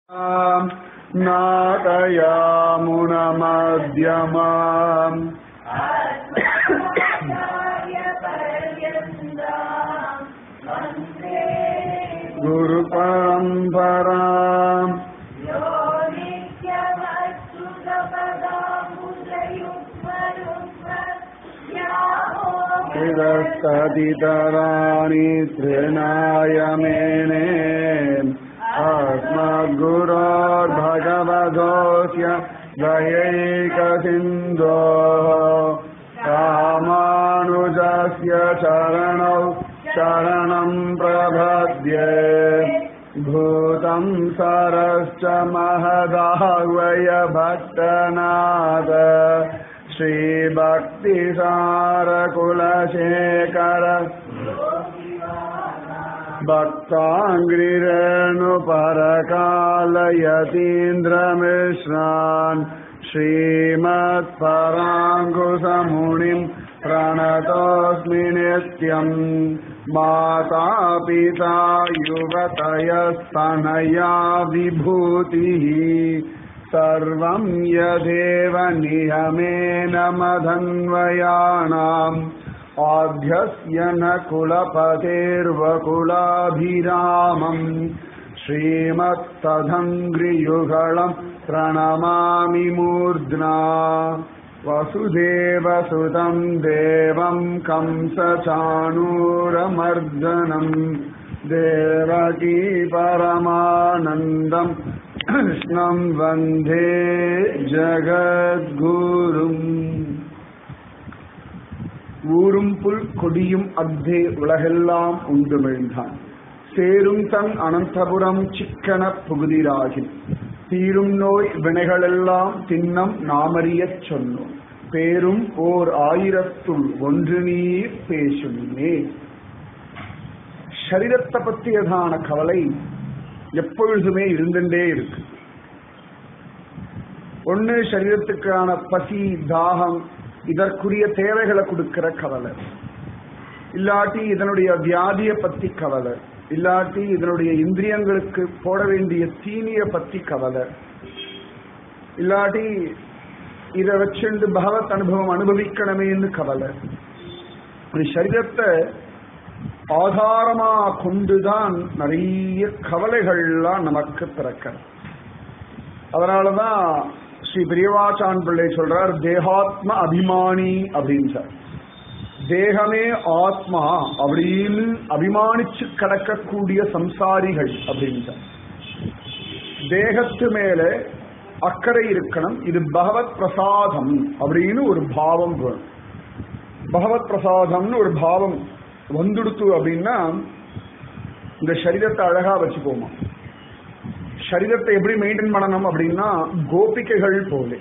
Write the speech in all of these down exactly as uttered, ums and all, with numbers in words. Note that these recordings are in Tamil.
நாதயாமுனமத்யமாம் குரு பரம்பராம் இதஸ்ததிதராணி த்ரிநாயமேனே अस्मद्गुरोर्भगवतोऽस्य दयैकसिन्धोः रामानुजस्य चरणौ शरणं प्रपद्ये भूतं सरश्च महदाह्वय भक्तनाथ श्रीभक्तिसारकुलशेखर भक्ताङ्घ्रिरेणुपरकालयतीन्द्रमिश्रान् श्रीमत्पराङ्कुशमुनिं प्रणतोऽस्मि नित्यम् माता पिता युवतयस्तनया विभूतिः सर्वं यदेव नियमेन मदन्वयानाम् आद्यस्य न कुलपतेर्वकुलाभिरामम् श्रीमत्तदङ्घ्रियुगलं प्रणमामि मूर्ध्ना वसुदेवसुतं देवं कंसचाणूरमर्दनं देवकी परमानन्दं कृष्णं वन्दे जगद्गुरुम् ஊரும் புல் கொடியும் அக்தே உலகெல்லாம் உண்டுமிழ்ந்தான் சேரும் தன் அனந்தபுரம் சிக்கன புகுதிராகில் தீரும் நோய் வினைகளெல்லாம் தின்னம் நாமறியச் சொன்னோம் பேரும் ஓர் ஆயிரத்துள் ஒன்று நீர் பேசுமே. சரீரத்தை பற்றியதான கவலை எப்பொழுதுமே இருந்துட்டே இருக்கு. ஒன்னு சரீரத்துக்கான பசி தாகம் இதற்குரிய தேவைகளை கொடுக்கிற கவலை, இல்லாட்டி இதனுடைய வியாதியை பத்தி கவலை, இல்லாட்டி இதனுடைய இந்திரியங்களுக்கு போட வேண்டிய தீனிய பத்தி கவலை, இல்லாட்டி இதை வச்சுண்டு பகவத் அனுபவம் அனுபவிக்கணுமேன்னு கவலை. சரீரத்தை ஆதாரமா கொண்டுதான் நிறைய கவலைகள்லாம் நமக்கு பிறக்க. அதனாலதான் ஸ்ரீ பிரியவாச்சான் பிள்ளை சொல்றார், தேகாத்ம அபிமானி அப்படின்னு சார். தேகமே ஆத்மா அப்படின்னு அபிமானிச்சு கடக்கக்கூடிய சம்சாரிகள் அப்படின்னு சார். தேகத்து மேல அக்கறை இருக்கணும், இது பகவத் பிரசாதம் அப்படின்னு ஒரு பாவம் வேணும். பகவத் பிரசாதம்னு ஒரு பாவம் வந்துடுத்து அப்படின்னா இந்த சரீரத்தை அழகா வச்சுக்கோமா. சரீரத்தை எப்படி மெயின்டைன் பண்ணணும் அப்படின்னா கோபிகைகள் போல.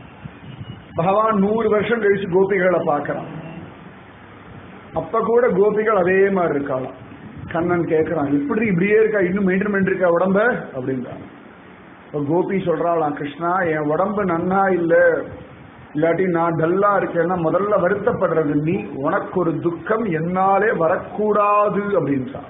பகவான் நூறு வருஷம் கழிச்சு கோபிகளை பார்க்கறான். அப்ப கூட கோபிகள் அதே மாதிரி இருக்கலாம். கண்ணன் கேட்கிறான், எப்படி இப்படியே இருக்கா, இன்னும் மெயின்டைன் பண்ணிருக்கா உடம்ப அப்படின்றான். கோபி சொல்றாளாம், கிருஷ்ணா என் உடம்பு நன்னா இல்ல, இல்லாட்டி நான் டல்லா இருக்கேன்னா முதல்ல வருத்தப்படுறது நீ, உனக்கு ஒரு துக்கம் என்னாலே வரக்கூடாது அப்படின்றான்.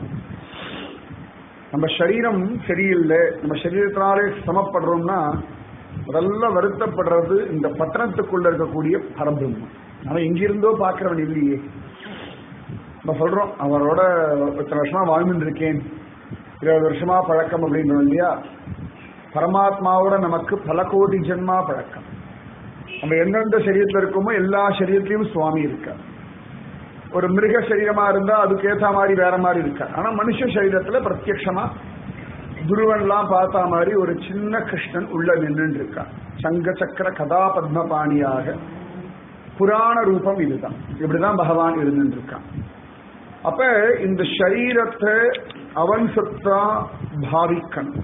நம்ம சரீரம் சரியில்லை, நம்ம சரீரத்தினாலே சமப்படுறோம்னா முதல்ல வருத்தப்படுறது இந்த பட்டணத்துக்குள்ள இருக்கக்கூடிய பரபிரம்மம். அவன் எங்கிருந்தோ பார்க்கிறவன் இல்லையே. நம்ம சொல்றோம் அவரோட இத்தனை வருஷமா வாழ்ந்துட்டு இருக்கேன், இருபது வருஷமா பழக்கம் அப்படின்றோம் இல்லையா. பரமாத்மாவோட நமக்கு பல கோடி ஜென்மா பழக்கம். நம்ம எந்தெந்த சரீரத்தில் இருக்கோமோ எல்லா சரீரத்திலையும் சுவாமி இருக்கார். ஒரு மிருக சரீரமா இருந்தா அதுக்கு ஏற்ற மாதிரி வேற மாதிரி இருக்கா. ஆனா மனுஷ சரீரத்துல பிரத்யட்சமா துருவன்லாம் பார்த்தா மாதிரி ஒரு சின்ன கிருஷ்ணன் உள்ள நின்று இருக்கான். சங்க சக்கர கதா பத்மபாணியாக புராண ரூபம் இதுதான். இப்படிதான் பகவான் இருந்துட்டு இருக்கான். அப்ப இந்த சரீரத்தை அவன் சொத்தா பாவிக்கணும்.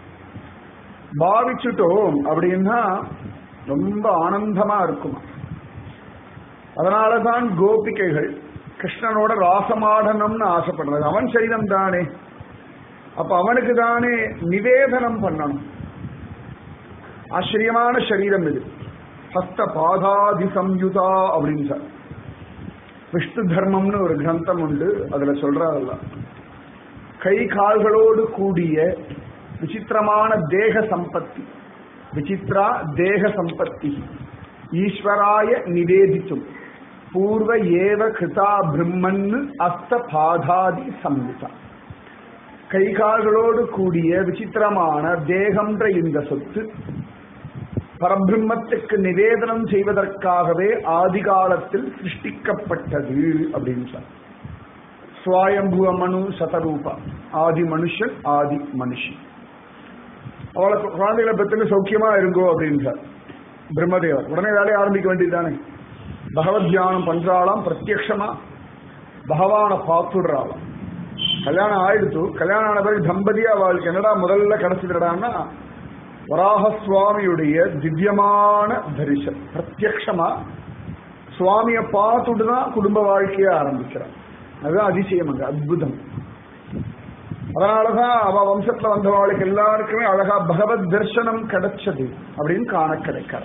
பாவிச்சுட்டோம் அப்படின்னா ரொம்ப ஆனந்தமா இருக்குமா. அதனாலதான் கோபிகைகள் கிருஷ்ணனோட ராசமாடனம்னு ஆசைப்படுறது. அவன் சரீரம் தானே, அப்ப அவனுக்கு தானே நிவேதனம் பண்ணணும். ஆச்சரியமான சரீரம் இது. ஹஸ்த பாதாதி சம்யுதா அப்படின்னு சார் விஷ்ணு தர்மம்னு ஒரு கிரந்தம் உண்டு. அதுல சொல்றாருல்ல, கை கால்களோடு கூடிய விசித்திரமான தேக சம்பத்தி. விசித்ரா தேக சம்பத்தி ஈஸ்வராய நிவேதித்தும் பூர்வ ஏவ கிருதா பிரம்மன் அஸ்த பாதாதி சம்யுதா. கைகால்களோடு கூடிய விசித்திரமான தேகம்ன்ற இந்த சொத்து பரபிரம்மத்துக்கு நிவேதனம் செய்வதற்காகவே ஆதி காலத்தில் சிருஷ்டிக்கப்பட்டது அப்படின்னு சொல்ல. ஸ்வயம்புவ மனு சதரூபா, ஆதி மனுஷன் ஆதி மனுஷன். அவளுக்கு குழந்தைகளை பத்தின சௌக்கியமா இருங்கோ அப்படின்னு பிரம்மதேவர் உடனே வேலையை ஆரம்பிக்க வேண்டியதுதானே. பகவத் தியானம் பண்றாளாம், பிரத்யக்ஷமா பகவானை பார்த்துடுறாளாம். கல்யாணம் ஆயிடுத்து. கல்யாணம் ஆன பிறகு தம்பதியா அவளுக்கு என்னடா முதல்ல கிடைச்சிடான்னா வராக சுவாமியுடைய திவ்யமான தரிசனம். பிரத்யக்ஷமா சுவாமியை பார்த்துட்டு தான் குடும்ப வாழ்க்கைய ஆரம்பிக்கிறான். அதுதான் அதிசயம், அங்க அற்புதம். அதனாலதான் அவ வம்சத்துல வந்தவாளுக்கு எல்லாருக்குமே அழகா பகவத் தரிசனம் கிடைச்சது அப்படின்னு காண கிடைக்காது.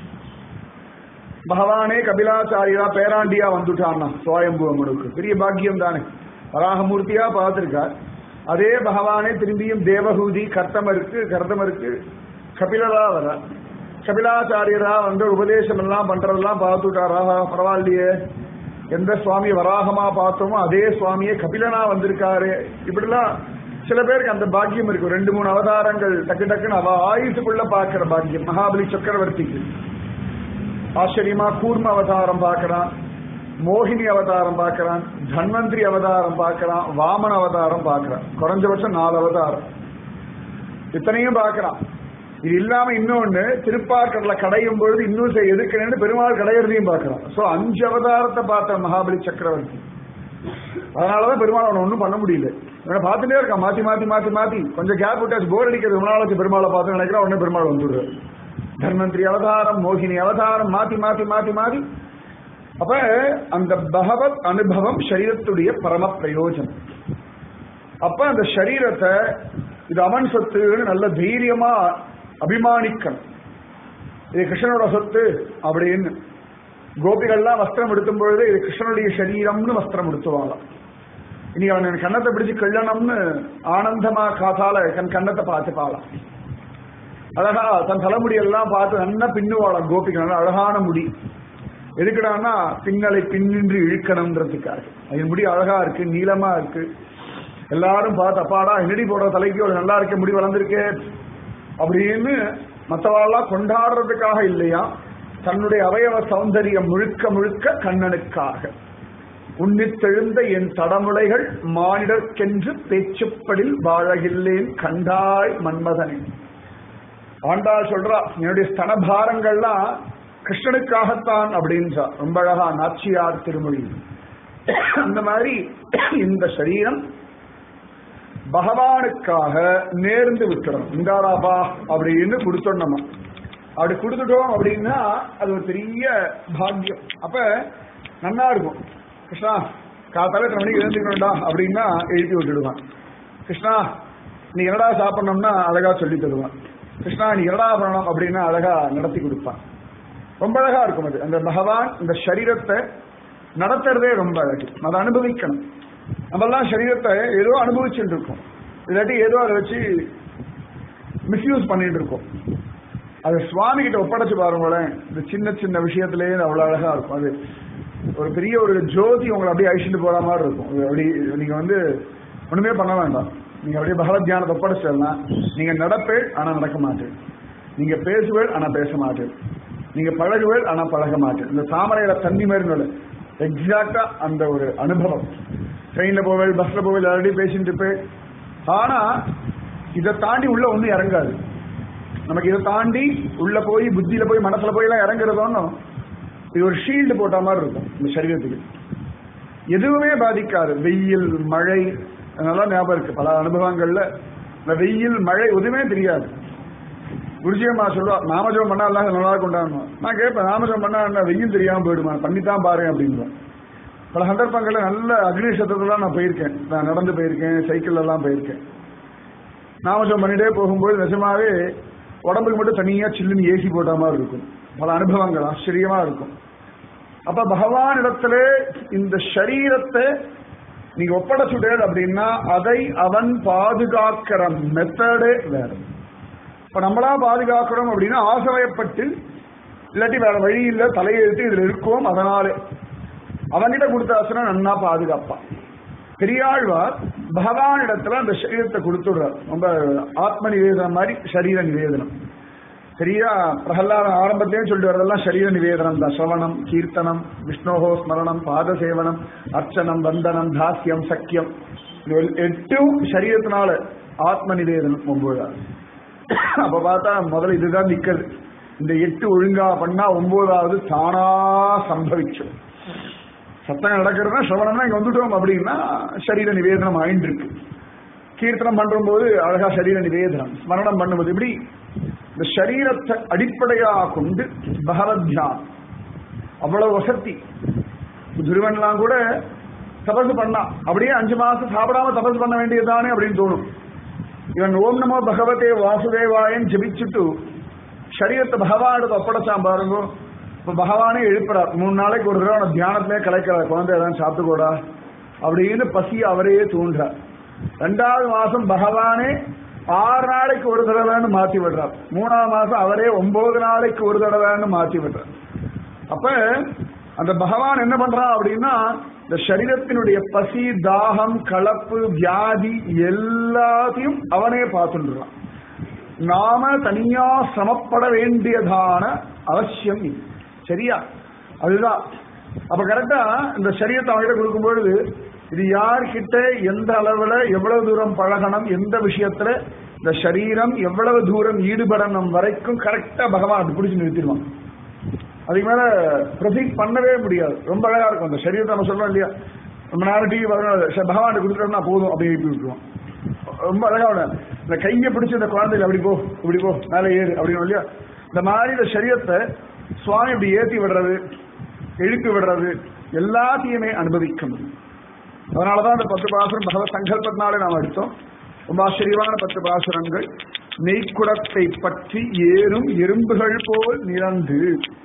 பகவானே கபிலாச்சாரியா பேராண்டியா வந்துட்டான்னா சுவயம்புவனுக்கு பெரிய பாக்கியம் தானே. வராகமூர்த்தியா பார்த்திருக்கார். அதே பகவானே திரும்பியும் தேவகூதி கர்த்தமருக்கு கர்த்தமருக்கு கபிலரா வர. கபிலாச்சாரியரா வந்து உபதேசம் எல்லாம் பண்றதெல்லாம் பார்த்துட்டாரா, பரவாயில்லையே, எந்த சுவாமி வராகமா பார்த்தோமோ அதே சுவாமியே கபிலனா வந்திருக்காரு. இப்படிலாம் சில பேருக்கு அந்த பாக்கியம் இருக்கு. ரெண்டு மூணு அவதாரங்கள் டக்கு டக்குன்னு அவ ஆயுசுக்குள்ள பாக்குற பாக்கியம். மகாபலி சக்கரவர்த்திக்கு ஆச்சரியமா கூர்ம அவதாரம் பார்க்கிறான், மோகினி அவதாரம் பார்க்கிறான், தன்வந்திரி அவதாரம் பார்க்கிறான், வாமன அவதாரம் பார்க்கிறான். குறைஞ்சபட்சம் நாலு அவதாரம் இத்தனையும் பார்க்கிறான். இது இல்லாம இன்னொன்னு திருப்பாக்கடல கடையும் பொழுது இன்னும் எதுக்குன்னு பெருமாள் கடையிறதையும் பார்க்கிறான். சோ அஞ்சு அவதாரத்தை பார்த்த மகாபலி சக்கரவர்த்தி. அதனாலதான் பெருமாள் அவனை ஒன்றும் பண்ண முடியல. இவனை பார்த்துட்டே இருக்கான், மாத்தி மாத்தி மாத்தி மாத்தி. கொஞ்சம் கேப் விட்டாச்சு, போர் அடிக்கிறது. ரொம்ப நாளாச்சு பெருமாளை பார்த்து நினைக்கிறா, உடனே பெருமாள் வந்துடுறாரு. தன்வந்திரி அவதாரம், மோகினி அவதாரம், மாத்தி மாத்தி மாத்தி மாத்தி. அப்ப அந்த பகவத் அனுபவம் சரீரத்துடைய பரம பிரயோஜனம். அப்ப அந்த சரீரத்தை இது அவன் சொத்துன்னு நல்ல தைரியமா அபிமானிக்கணும். இது கிருஷ்ணனோட சொத்து அப்படின்னு. கோபிகள்லாம் வஸ்திரம் எடுத்தும் பொழுது இது கிருஷ்ணனுடைய சரீரம்னு வஸ்திரம் எடுத்துவாங்களாம். இன்னைக்கு அவன் கண்ணத்தை பிடிச்சு கள்ளனம்னு ஆனந்தமா காத்தால கண் கண்ணத்தை பார்த்துப்பாளாம். அழகா தன் தலைமுடியெல்லாம் பார்த்து நல்லா பின்னுவாளாம் கோபிகள். நல்லா அழகான முடி. எதுக்குடான்னா பின்னலை பின்னின்று இழுக்கணும்ன்றதுக்காக. அதன் முடி அழகா இருக்கு, நீளமா இருக்கு. எல்லாரும் பார்த்து அப்பாடா என்னடி போடுற தலைக்கு ஒரு நல்லா இருக்க, முடி வளர்ந்துருக்கே அப்படின்னு மற்றவாள்லாம் கொண்டாடுறதுக்காக இல்லையா, தன்னுடைய அவயவ சௌந்தரியம் முழுக்க முழுக்க கண்ணனுக்காக. உன்னித்தெழுந்த என் தடமுலைகள் மானிடர்க்கென்று பேச்சுப்படில் வாழகில்லேன் கண்டாய் மன்மதனே. ஆண்டாள் சொல்றா, என்னுடைய ஸ்தனபாரங்கள்லாம் கிருஷ்ணனுக்காகத்தான் அப்படின்றா. ரொம்ப அழகா நாச்சியார் திருமொழி. அந்த மாதிரி இந்த சரீரம் பகவானுக்காக நேர்ந்து விட்டுறோம். இந்தாராபா அப்படின்னு கொடுத்தோம். நம்ம அப்படி கொடுத்துட்டோம் அப்படின்னா அது ஒரு பெரிய பாக்கியம். அப்ப நல்லா இருக்கும். கிருஷ்ணா காத்தால எத்தனை மணிக்கு எழுந்துக்கணும்டா அப்படின்னா எழுதி விட்டுடுவான். கிருஷ்ணா நீ என்னடா சாப்பிடணும்னா அழகா சொல்லி தருவான். கிருஷ்ணா நீ என்னடா பண்ணணும் அப்படின்னா அழகா நடத்தி கொடுப்பான். ரொம்ப அழகா இருக்கும். அது அந்த பகவான் இந்த சரீரத்தை நடத்துறதே ரொம்ப அழகு. அதை அனுபவிக்கணும். நம்மெல்லாம் சரீரத்தை ஏதோ அனுபவிச்சுட்டு இருக்கோம், இல்லாட்டி ஏதோ அதை வச்சு மிஸ்யூஸ் பண்ணிட்டு இருக்கோம். அது சுவாமி கிட்ட ஒப்படைச்சு பாருங்களேன். இந்த சின்ன சின்ன விஷயத்திலேயே அவ்வளவு அழகா இருக்கும். அது ஒரு பெரிய ஒரு ஜோதி உங்களை அப்படியே அழிச்சுட்டு போற மாதிரி இருக்கும். அப்படி நீங்க வந்து ஒண்ணுமே பண்ண வேண்டாம். நீங்க அப்படியே பகவத் தியானத்தை ஒப்படைச்சா நீங்க நடப்பேள் ஆனா நடக்க மாட்டேன், நீங்க பேசுவேள் ஆனா பேச மாட்டேன், நீங்க பழகுவேள் ஆனா பழக மாட்டேன். இந்த தாமரையில தண்ணி மாதிரி எக்ஸாக்டா அந்த ஒரு அனுபவம். ட்ரெயின்ல போவேள், பஸ்ல போவேள், ஆல்ரெடி பேசிட்டு இருப்பேன். ஆனா இதை தாண்டி உள்ள ஒன்றும் இறங்காது. நமக்கு இதை தாண்டி உள்ள போய் புத்தியில போய் மனசுல போய் எல்லாம் இறங்குறதோன்னு இது ஒரு ஷீல்டு போட்ட மாதிரி இருக்கும். இந்த சரீரத்துக்கு எதுவுமே பாதிக்காது. வெயில் மழை அதெல்லாம் ஞாபகம் இருக்கு. பல அனுபவங்கள்ல இந்த வெயில் மழை எதுவுமே தெரியாது. குருஜியம்மா சொல்லுவா, நாமஜபம் பண்ணா எல்லாம் நல்லா கொண்டாடணும். நான் கேட்பேன், நாமஜபம் பண்ணா என்ன வெயில் தெரியாம போயிடுமா, பண்ணித்தான் பாரு அப்படின்னு. பல சந்தர்ப்பங்கள்ல நல்ல அக்னி சத்தத்துலாம் நான் போயிருக்கேன். நான் நடந்து போயிருக்கேன், சைக்கிள் எல்லாம் போயிருக்கேன். நாமஜபம் பண்ணிட்டே போகும்போது நிஜமாவே உடம்புக்கு மட்டும் தனியா சில்லுன்னு ஏசி போட்ட மாதிரி இருக்கும். பல அனுபவங்கள் ஆச்சரியமா இருக்கும். அப்ப பகவான் இடத்துல இந்த சரீரத்தை நீங்க ஒப்படைச்சுட்டேன் அப்படின்னா அதை அவன் பாதுகாக்கிற மெத்தடே வேற. இப்ப நம்மளா பாதுகாக்கிறோம் அப்படின்னா ஆசையப்பட்டு இல்லாட்டி வேற வழி இல்ல தலையெழுத்து இதுல இருக்கும், அதனால அவன்கிட்ட கொடுத்தாச்சுன்னா நன்னா பாதுகாப்பான். பெரியாழ்வார் பகவான் இடத்துல அந்த சரீரத்தை கொடுத்துடுறார். ரொம்ப ஆத்ம நிவேதனம் மாதிரி சரீர நிவேதனம். சரியா பிரகலாத ஆரம்பத்திலேயே சொல்லிட்டு வரதெல்லாம் சரீர நிவேதனம் தான். சிரவணம், கீர்த்தனம், விஷ்ணோகோ ஸ்மரணம், பாத சேவனம், அர்ச்சனம், வந்தனம், தாஸ்யம், சக்கியம், எட்டும் சரீரத்தினால ஆத்ம நிவேதனம் ஒன்பது. அப்ப பார்த்தா முதல்ல இதுதான் நிக்கிறது. இந்த எட்டு ஒழுங்கா பண்ணா ஒன்பதாவது தானா சம்பவிக்கும். சத்தம் நடக்கிறதுனா சிரவணம்னா இங்க வந்துட்டோம் அப்படின்னா சரீர நிவேதனம் ஆயிட்டு இருக்கு. கீர்த்தனம் பண்ற போது அழகா சரீர நிவேதனம், ஸ்மரணம் பண்ணும்போது இப்படி இந்த சரீரத்தை அடிப்படையாக கொண்டு பகவத் தியானம் அவ்வளவு வசதி. துருவன்லாம் கூட தபசு பண்ணா அப்படியே அஞ்சு மாசம் சாப்பிடாம தபசு பண்ண வேண்டியதுதானே அப்படின்னு தோணும். இவன் ஓம் நமோ பகவதே வாசுதேவாயன் ஜபிச்சுட்டு சரீரத்தை பகவானுக்கு ஒப்படைச்சான் பாருங்க. இப்ப பகவானே எழுப்புறார், மூணு நாளைக்கு ஒரு தடவை தியானத்திலே கலைக்கிறார், குழந்தை ஏதாவது சாப்பிட்டுக்கூடா அப்படின்னு பசி அவரையே தூண்டுறார். ரெண்டாவது மாசம் பகவானே ஆறு நாளைக்கு ஒரு தடவைன்னு மாத்தி விடுறார். மூணாவது மாசம் அவரே ஒன்பது நாளைக்கு ஒரு தடவைன்னு மாத்தி விடுறார். அப்ப அந்த பகவான் என்ன பண்றான் அப்படின்னா இந்த சரீரத்தினுடைய பசி, தாகம், கலப்பு, வியாதி எல்லாத்தையும் அவனே பார்த்துடுறான். நாம தனியா சமப்பட வேண்டியதான அவசியம் இல்லை. சரியா? அதுதான். அப்ப கரெக்டா இந்த சரீரத்தை அவங்கிட்ட கொடுக்கும் பொழுது இது யார்கிட்ட எந்த அளவுல எவ்வளவு தூரம் பழகணும், எந்த விஷயத்துல இந்த சரீரம் எவ்வளவு தூரம் ஈடுபடணும் வரைக்கும் கரெக்டா பகவான் அப்படி பிடிச்சு நிறுத்திடுவான். அதுக்கு மேல ப்ரொசீட் பண்ணவே முடியாது. ரொம்ப அழகா இருக்கும். அந்த சரீரத்தை நம்ம சொல்றோம் இல்லையா, ரொம்ப நேரம் டிவி பார்க்கணும், பகவான் கொடுத்துட்டோம்னா போதும் அப்படி எழுப்பி விட்டுருவோம். ரொம்ப அழகா இந்த கையை பிடிச்ச இந்த குழந்தைகள் அப்படி போ இப்படி போ மேலே ஏறு அப்படின்னு இல்லையா, இந்த மாதிரி இந்த சரீரத்தை சுவாமி இப்படி ஏற்றி விடுறது, எழுப்பி விடுறது எல்லாத்தையுமே அனுபவிக்கும். அதனாலதான் அந்த பத்து பாசுரம் பகவத் சங்கல்பத்தினாலே நாம் எடுத்தோம். ரொம்ப ஆச்சரியமான பத்து பாசுரங்கள். நெய்க்குடத்தை பற்றி ஏறும் எறும்புகள் போல் நிறந்து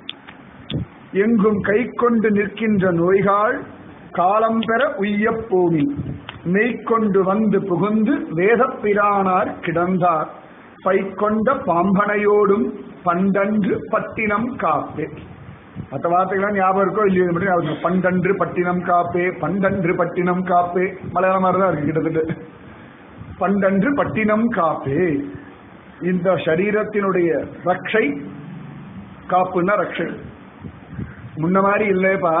எங்கும் கை கொண்டு நிற்கின்ற நோய்கள் காலம் பெற உய்யப் போமி மெய்கொண்டு வந்து புகுந்து வேதப் பிரானார் கிடந்தார் பைக்கொண்ட பாம்பனையோடும் பண்டன்று பட்டினம் காப்பே. மற்ற வார்த்தைகள்லாம் ஞாபகம் இருக்கோ இல்லையோ, பண்டன்று பட்டினம் காப்பே, பண்டன்று பட்டினம் காப்பே, மலையாள மாதிரி தான் இருக்கு கிட்டத்தட்ட. பண்டன்று பட்டினம் காப்பே, இந்த சரீரத்தினுடைய ரக்ஷை, காப்புன்னா ரக்ஷை. முன்ன மாதிரி இல்லையப்பா,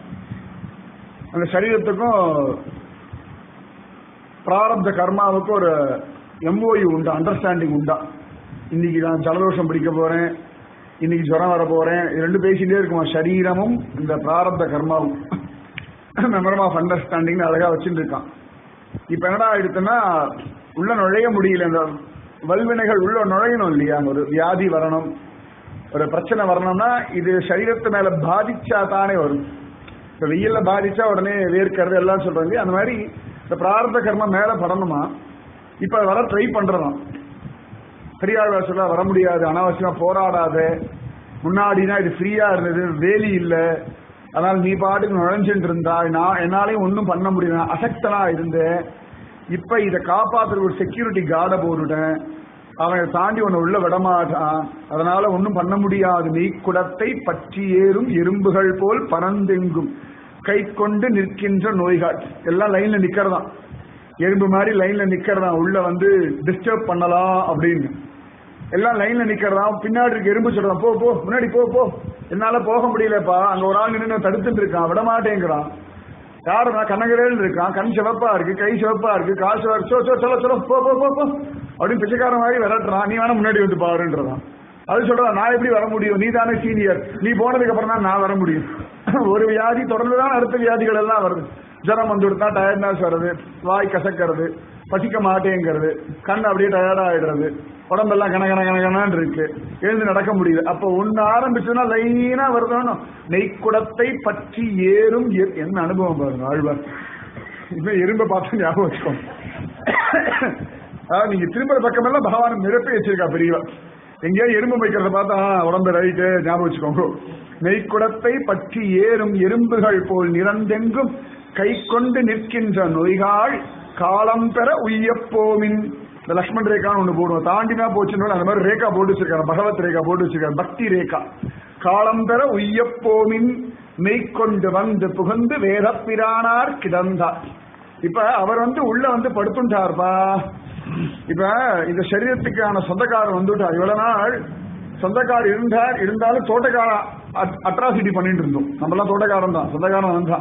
அந்த சரீரத்துக்கும் பிராரப்த கர்மாவுக்கும் ஒரு எம்ஓயு உண்டா, அண்டர்ஸ்டாண்டிங் உண்டா. இன்னைக்கு நான் ஜலதோஷம் பிடிக்க போறேன், இன்னைக்கு ஜுரம் வர போறேன், ரெண்டு பேசிட்டே இருக்குமா சரீரமும் இந்த பிராரப்த கர்மாவும். மெமரம் ஆஃப் அண்டர்ஸ்டாண்டிங் அழகா வச்சுட்டு இருக்கான். இப்ப என்னடா ஆயிடுச்சுன்னா உள்ள நுழைய முடியல. இந்த வல்வினைகள் உள்ள நுழையணும் இல்லையா, ஒரு வியாதி வரணும், ஒரு பிரச்சனை வரணும்னா இது சரீரத்து மேல பாதிச்சா தானே வரும். இப்ப வெயில்ல பாதிச்சா உடனே வேர்க்கிறது எல்லாம் சொல்றாங்க. அந்த மாதிரி இந்த பிராரப்த கர்மம் மேல படணுமா, இப்ப வர ட்ரை பண்றதாம். பெரியாழ்வார் சொல்ல வர முடியாது, அனாவசியமா போராடாத, முன்னாடினா இது ஃப்ரீயா இருந்தது, வேலி இல்லை, அதனால நீ பாட்டுக்கு நுழைஞ்சுட்டு இருந்தா, நான் என்னாலையும் ஒன்றும் பண்ண முடியல, அசக்தனா இருந்தேன். இப்ப இதை காப்பாத்துற ஒரு செக்யூரிட்டி கார்டை போட்டுட்டேன், அவன் தாண்டி உன்னை உள்ள விடமாட்டான், அதனால ஒன்றும் பண்ண முடியாது. நீ குடத்தை பற்றி ஏறும் எறும்புகள் போல் பறந்தெங்கும் கை கொண்டு நிற்கின்ற நோய்கள் எல்லாம் லைன்ல நிக்கிறதான், எறும்பு மாதிரி லைன்ல நிக்கிறதான், உள்ள வந்து டிஸ்டர்ப் பண்ணலாம் அப்படின்னு எல்லாம் லைன்ல நிக்கிறதான். பின்னாடி இருக்க எறும்பு சொல்றான், போ போ முன்னாடி போ போ, என்னால போக முடியலப்பா, அங்க ஒரு ஆள் நின்று தடுத்துட்டு இருக்கான், விடமாட்டேங்கிறான். யாருன்னா கண்ணகரேல் இருக்கான், கண் சிவப்பா இருக்கு, கை சிவப்பா இருக்கு, காசு சோ சோ சொல்ல சொல்ல போ போ போ அப்படின்னு பிச்சைக்காரன் மாதிரி விரட்டுறான். நீ வேணா முன்னாடி வந்து பாருன்றதான். அது சொல்றான், நான் எப்படி வர முடியும், நீ தானே சீனியர், நீ போனதுக்கு அப்புறம் தான் நான் வர முடியும். ஒரு வியாதி தொடர்ந்துதான் அடுத்த வியாதிகள் எல்லாம் வருது. ஜரம் வந்து கொடுத்தா டயர்ட்னஸ் வருது, வாய் கசக்கிறது, பசிக்க மாட்டேங்கிறது, கண் அப்படியே டயர்ட் ஆயிடுறது, உடம்பெல்லாம் கன கன கனகனான்னு இருக்கு, எழுந்து நடக்க முடியுது. அப்ப ஒன்னு ஆரம்பிச்சுன்னா லைனா வருதானோ. நெய்க்குடத்தை பற்றி ஏறும் என்ன அனுபவம் பாருங்க ஆழ்வார். இப்ப எறும்பை பார்த்து ஞாபகம் வச்சுக்கோங்க. அதாவது நீங்க திரும்புற பக்கம் எல்லாம் பகவான் நிரப்பி வச்சிருக்கா பெரியவா. எங்கேயோ எறும்பு வைக்கிறத பார்த்தா உடம்பு ரைட்டு ஞாபகம் வச்சுக்கோங்க. நெய்க்குடத்தை பற்றி ஏறும் எறும்புகள் போல் நிறந்தெங்கும் கை கொண்டு நிற்கின்ற நொய்காள் காலம் பெற உய்யப்போமின். இந்த லக்ஷ்மண் ரேகான்னு ஒண்ணு போடுவோம், தாண்டினா போச்சுன்னு அந்த மாதிரி ரேகா போட்டு வச்சிருக்காரு, பகவத் ரேகா போட்டு வச்சிருக்காரு, பக்தி ரேகா. காலம் பெற உய்யப்போமின் மெய்கொண்டு வந்து புகுந்து வேத பிரானார் கிடந்தார். இப்ப அவர் வந்து உள்ள வந்து படுத்துட்டார்பா. இப்ப இந்த சரீரத்துக்கான சொந்தக்காரர் வந்துட்டார். இவ்வளவு நாள் சொந்தக்காரர் இருந்தார், இருந்தாலும் தோட்டக்கார அட்ராசிட்டி பண்ணிட்டு இருந்தோம். நம்ம எல்லாம் தோட்டக்காரன் தான், சொந்தக்காரன் வந்தான்.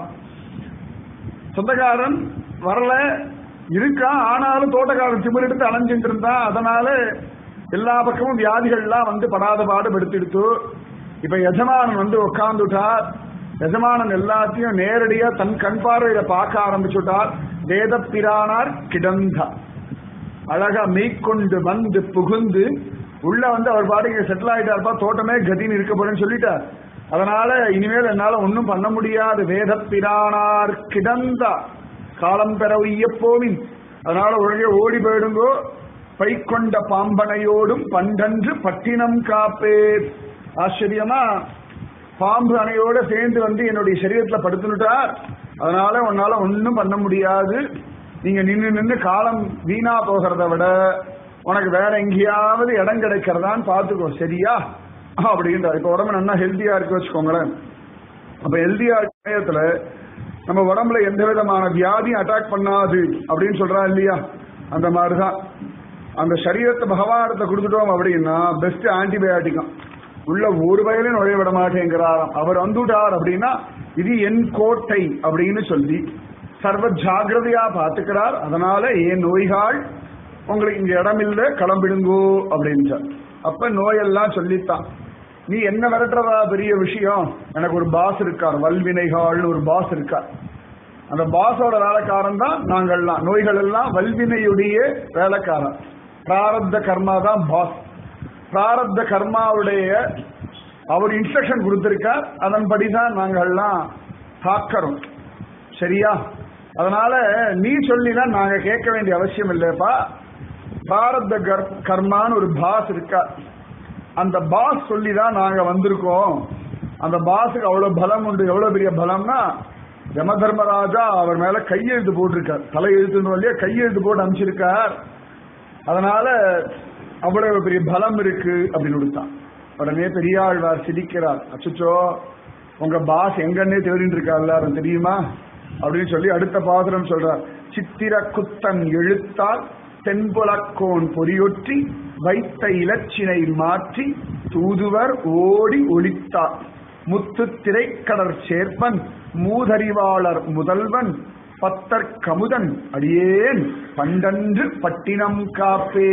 சொந்தக்காரன் வரல இருக்கா, ஆனாலும் தோட்டக்காரன் திமிர் எடுத்து அலைஞ்சிட்டு இருந்தா. அதனால எல்லா பக்கமும் வியாதிகள்லாம் வந்து படாத பாடு படுத்திடுத்து. இப்ப எஜமானன் வந்து உட்கார்ந்துட்டார். எஜமானன் எல்லாத்தையும் நேரடியா தன் கண் பார்வையில பார்க்க ஆரம்பிச்சுட்டார். வேத பிரானார் கிடந்தார். அழகா மெய்கொண்டு வந்து புகுந்து உள்ள வந்து அவர் பாட்டுக்கு செட்டில் ஆயிட்டார்ப்பா. தோட்டமே கதின்னு இருக்கப்படும் சொல்லிட்டார். அதனால இனிமேல் என்னால ஒன்னும் பண்ண முடியாது. வேத பிரானார் கிடந்தார் காலம் பெற உய்யப்போவின். அதனால ஒழுங்கே ஓடி போயிடுங்கோ. பைக்கொண்ட பாம்பனையோடும் பண்டன்று பட்டினம் காப்பே. ஆச்சரியமா பாம்பு அணையோட சேர்ந்து வந்து என்னுடைய சரீரத்துல படுத்துட்டார். அதனால உன்னால ஒன்னும் பண்ண முடியாது. நீங்க நின்று நின்று காலம் வீணா போகிறத விட உனக்கு வேற எங்கேயாவது இடம் கிடைக்கிறதான்னு பாத்துக்கோ, சரியா அப்படின்றார். இப்ப உடம்பு நல்லா ஹெல்த்தியா இருக்கு வச்சுக்கோங்களேன். அப்ப ஹெல்த்தியா சமயத்துல நம்ம உடம்புல எந்த விதமான வியாதியும் அட்டாக் பண்ணாது அப்படின்னு சொல்றா இல்லையா? அந்த மாதிரிதான் அந்த சரீரத்தை பகவானத்தை கொடுத்துட்டோம் அப்படின்னா பெஸ்ட் ஆன்டிபயோட்டிக்கம். உள்ள ஒரு வயலையும் நுழைய விட மாட்டேங்கிறாராம். அவர் வந்துட்டார் அப்படின்னா இது என் கோட்டை அப்படின்னு சொல்லி சர்வ ஜாகிரதையா பாத்துக்கிறார். அதனால என் நோய்கள் உங்களுக்கு இங்க இடம் இல்ல, கிளம்பிடுங்கோ அப்படின்றார். அப்ப நோயெல்லாம் சொல்லித்தான். நீ என்ன விரட்டுறதா பெரிய விஷயம்? எனக்கு ஒரு பாஸ் இருக்கார், வல்வினைகால்னு ஒரு பாஸ் இருக்கார். அந்த பாஸோட வேலைக்காரன் தான் நாங்கள்லாம். நோய்கள் எல்லாம் வல்வினையுடைய வேலைக்காரன். பிராரப்த கர்மா தான் பாஸ். பிராரப்த கர்மாவுடைய அவர் இன்ஸ்ட்ரக்ஷன் கொடுத்திருக்கார், அதன்படிதான் நாங்கள்லாம் தாக்கிறோம், சரியா? அதனால நீ சொல்லிதான் நாங்க கேட்க வேண்டிய அவசியம் இல்லைப்பா. பிராரப்த கர்மான்னு ஒரு பாஸ் இருக்கார். அந்த பாஸ் சொல்லிதான் நாங்க வந்திருக்கோம். அந்த பாஸுக்கு அவ்வளவு பலம் உண்டு. எவ்வளவு பெரிய பலம்னா யம தர்மராஜா அவர் மேல கையெழுத்து போட்டிருக்கார். தலை எழுத்து வழியா கையெழுத்து போட்டு அனுப்பிச்சிருக்கார். அதனால அவ்வளவு பெரிய பலம் இருக்கு அப்படின்னு கொடுத்தான். உடனே பெரியாழ்வார் சிரிக்கிறார். அச்சுச்சோ, உங்க பாஸ் எங்கன்னே தேடிட்டு இருக்கா எல்லாரும் தெரியுமா அப்படின்னு சொல்லி அடுத்த பாசுரம் சொல்றார். சித்திர குத்தன் எழுத்தால் தென்புலக்கோன் பொறியொற்றி வைத்த இலச்சினை மாற்றி தூதுவர் ஓடி ஒளித்தார். முத்து திரைக்கடற் சேர்ப்பன் மூதறிவாளர் முதல்வன் பத்தர் கமுதன் அடியேன் பண்டன்று பட்டினம் காப்பே.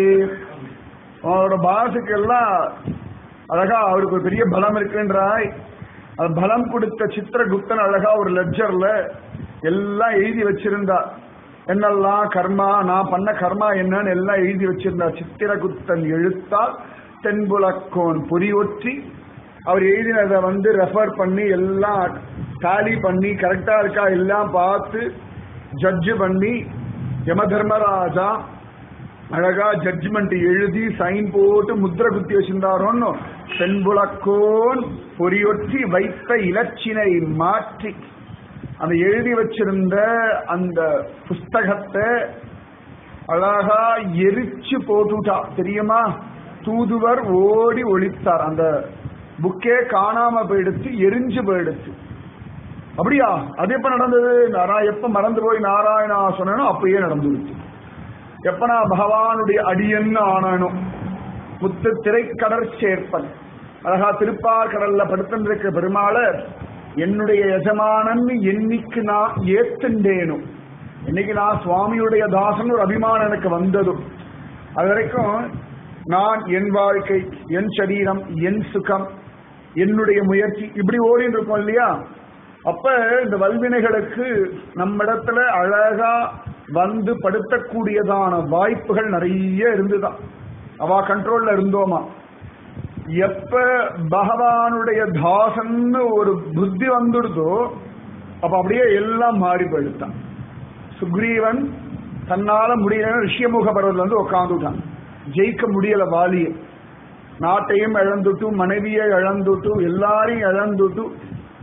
அவரோட பாசுக்கு எல்லாம் அழகா அவருக்கு ஒரு பெரிய பலம் இருக்குன்றாய். அது பலம் கொடுத்த சித்திரகுப்தன் அழகா ஒரு லெட்ஜர்ல எல்லாம் எழுதி வச்சிருந்தா. என்னெல்லாம் கர்மா, நான் பண்ண கர்மா என்னன்னு எல்லாம் எழுதி வச்சிருந்தா. சித்திரகுப்தன் எழுத்தால் தென்புலக்கோன் பொறியொற்றி அவர் எழுதினதை வந்து ரெஃபர் பண்ணி எல்லாம் டாலி பண்ணி கரெக்டா இருக்கா எல்லாம் பார்த்து ஜட்ஜ் பண்ணி யம தர்மராஜா அழகா ஜட்ஜ்மெண்ட் எழுதி சைன் போட்டு முத்திர குத்தி வச்சிருந்தாரோன்னு தென்புலக்கோன் பொறியொற்றி வைத்த இலச்சினை மாற்றி அந்த எழுதி வச்சிருந்த அந்த புஸ்தகத்தை அழகா எரிச்சு போட்டுட்டா தெரியுமா? தூதுவர் ஓடி ஒளித்தார். அந்த புக்கே காணாம போயிடுச்சு, எரிஞ்சு போயிடுச்சு. அப்படியா? அது எப்ப நடந்தது? நான் எப்ப மறந்து போய் நாராயணா சொன்னேனோ அப்பயே நடந்துருச்சு. எப்ப நான் பகவானுடைய அடியன்னு ஆனானோ. முத்து திரைக்கடற் சேர்ப்பன் அழகா திருப்பார் கடல்ல படுத்திருக்க பெருமாள என்னுடைய எஜமானன் என்னைக்கு நான் ஏத்துண்டேனும், என்னைக்கு நான் சுவாமியுடைய தாசன் ஒரு அபிமானம் எனக்கு வந்ததும், அது வரைக்கும் நான் என் வாழ்க்கை, என் சரீரம், என் சுகம், என்னுடைய முயற்சி இப்படி ஓடிட்டு இருக்கோம் இல்லையா? அப்ப இந்த வல்வினைகளுக்கு நம்மிடத்துல அழகா வந்து படுத்தக்கூடியதான வாய்ப்புகள் நிறைய இருந்துதான். அவ கண்ட்ரோல்ல இருந்தோமா? எப்ப பகவானுடைய தாசன்னு ஒரு புத்தி வந்துடுதோ அப்ப அப்படியே எல்லாம் மாறி போயிடுத்தான். சுக்ரீவன் தன்னால முடியல ரிஷியமுக பர்வத்தில் வந்து உட்காந்துட்டான். ஜெயிக்க முடியல வாலிய. நாட்டையும் இழந்துட்டு, மனைவியை இழந்துட்டு, எல்லாரையும் இழந்துட்டு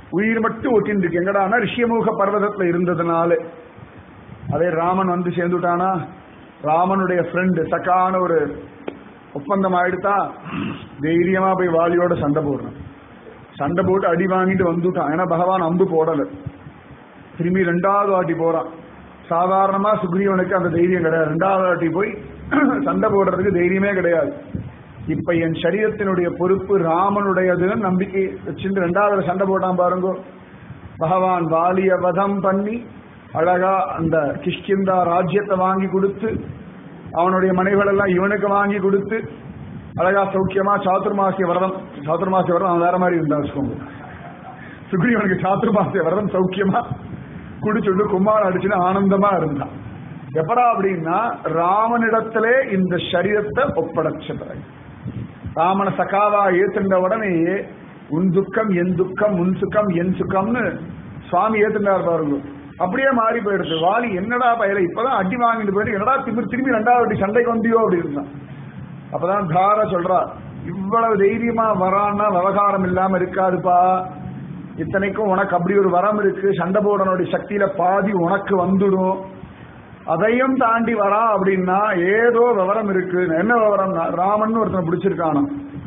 உயிர் மட்டும் ஒட்டின்னு இருக்கு. எங்கடானா ரிஷியமுக பர்வதத்துல இருந்ததுனால. அதே ராமன் வந்து சேர்ந்துட்டானா, ராமனுடைய ஃப்ரெண்டு சக்கான ஒரு ஒப்பந்தம் ஆயிடுத்தா, தைரியமா போய் வாலியோட சண்டை போடுறான். சண்டை போட்டு அடி வாங்கிட்டு வந்துட்டான். ஏன்னா பகவான் அம்பு போடல. திரும்பி ரெண்டாவது வாட்டி போறான். சாதாரணமா சுக்ரீவனுக்கு அந்த தைரியம் கிடையாது. ரெண்டாவது வாட்டி போய் சண்டை போடுறதுக்கு தைரியமே கிடையாது. இப்ப என் சரீரத்தினுடைய பொறுப்பு ராமனுடையதுன்னு நம்பிக்கை வச்சுட்டு ரெண்டாவது சண்டை போட்டான் பாருங்க. பகவான் வாலிய வதம் பண்ணி அழகா அந்த கிஷ்கிந்தா ராஜ்யத்தை வாங்கி கொடுத்து, அவனுடைய மனைவிகள் எல்லாம் இவனுக்கு வாங்கி கொடுத்து, அழகா சௌக்கியமா சாதுர்மாசிய விரதம், சாதுர்மாசிய விரதம் அவன் வேற மாதிரி இருந்தா வச்சுக்கோங்க. சுக்ரீவனுக்கு சாதுர்மாசிய விரதம் சௌக்கியமா குடிச்சுட்டு கும்மாரம் அடிச்சுன்னு ஆனந்தமா இருந்தான். எப்படா அப்படின்னா ராமனிடத்திலே இந்த சரீரத்தை ஒப்படைச்ச பிறகு, ராமன சகாவா ஏத்துண்ட உடனேயே உன் துக்கம் என் துக்கம், உன் சுக்கம் என் சுக்கம்னு சுவாமி ஏத்துண்டார் பாருங்க. அப்படியே மாறி போயிடுது. வாலி என்னடா பயிர இப்பதான் அடி வாங்கிட்டு போயிட்டு என்னடா திரும்பி திரும்பி ரெண்டாவது அடி சண்டைக்கு வந்தியோ அப்படி இருந்தான். அப்பதான் தார சொல்றா, இவ்வளவு தைரியமா வரான்னா விவகாரம் இல்லாம இருக்காதுப்பா. இத்தனைக்கும் உனக்கு அப்படி ஒரு வரம் இருக்கு, சண்டை போடனுடைய சக்தியில பாதி உனக்கு வந்துடும். அதையும் தாண்டி வரா அப்படின்னா ஏதோ விவரம் இருக்கு. என்ன விவரம்? ராமன் ஒருத்தனை பிடிச்சிருக்கானோ,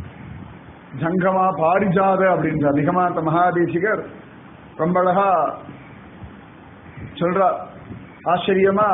ஜங்கமா பாரிஜாத அப்படின்ற அதிகமாத்த மகாதேசிகர் ரொம்ப அழகா சொல்றா. ஆச்சரியமா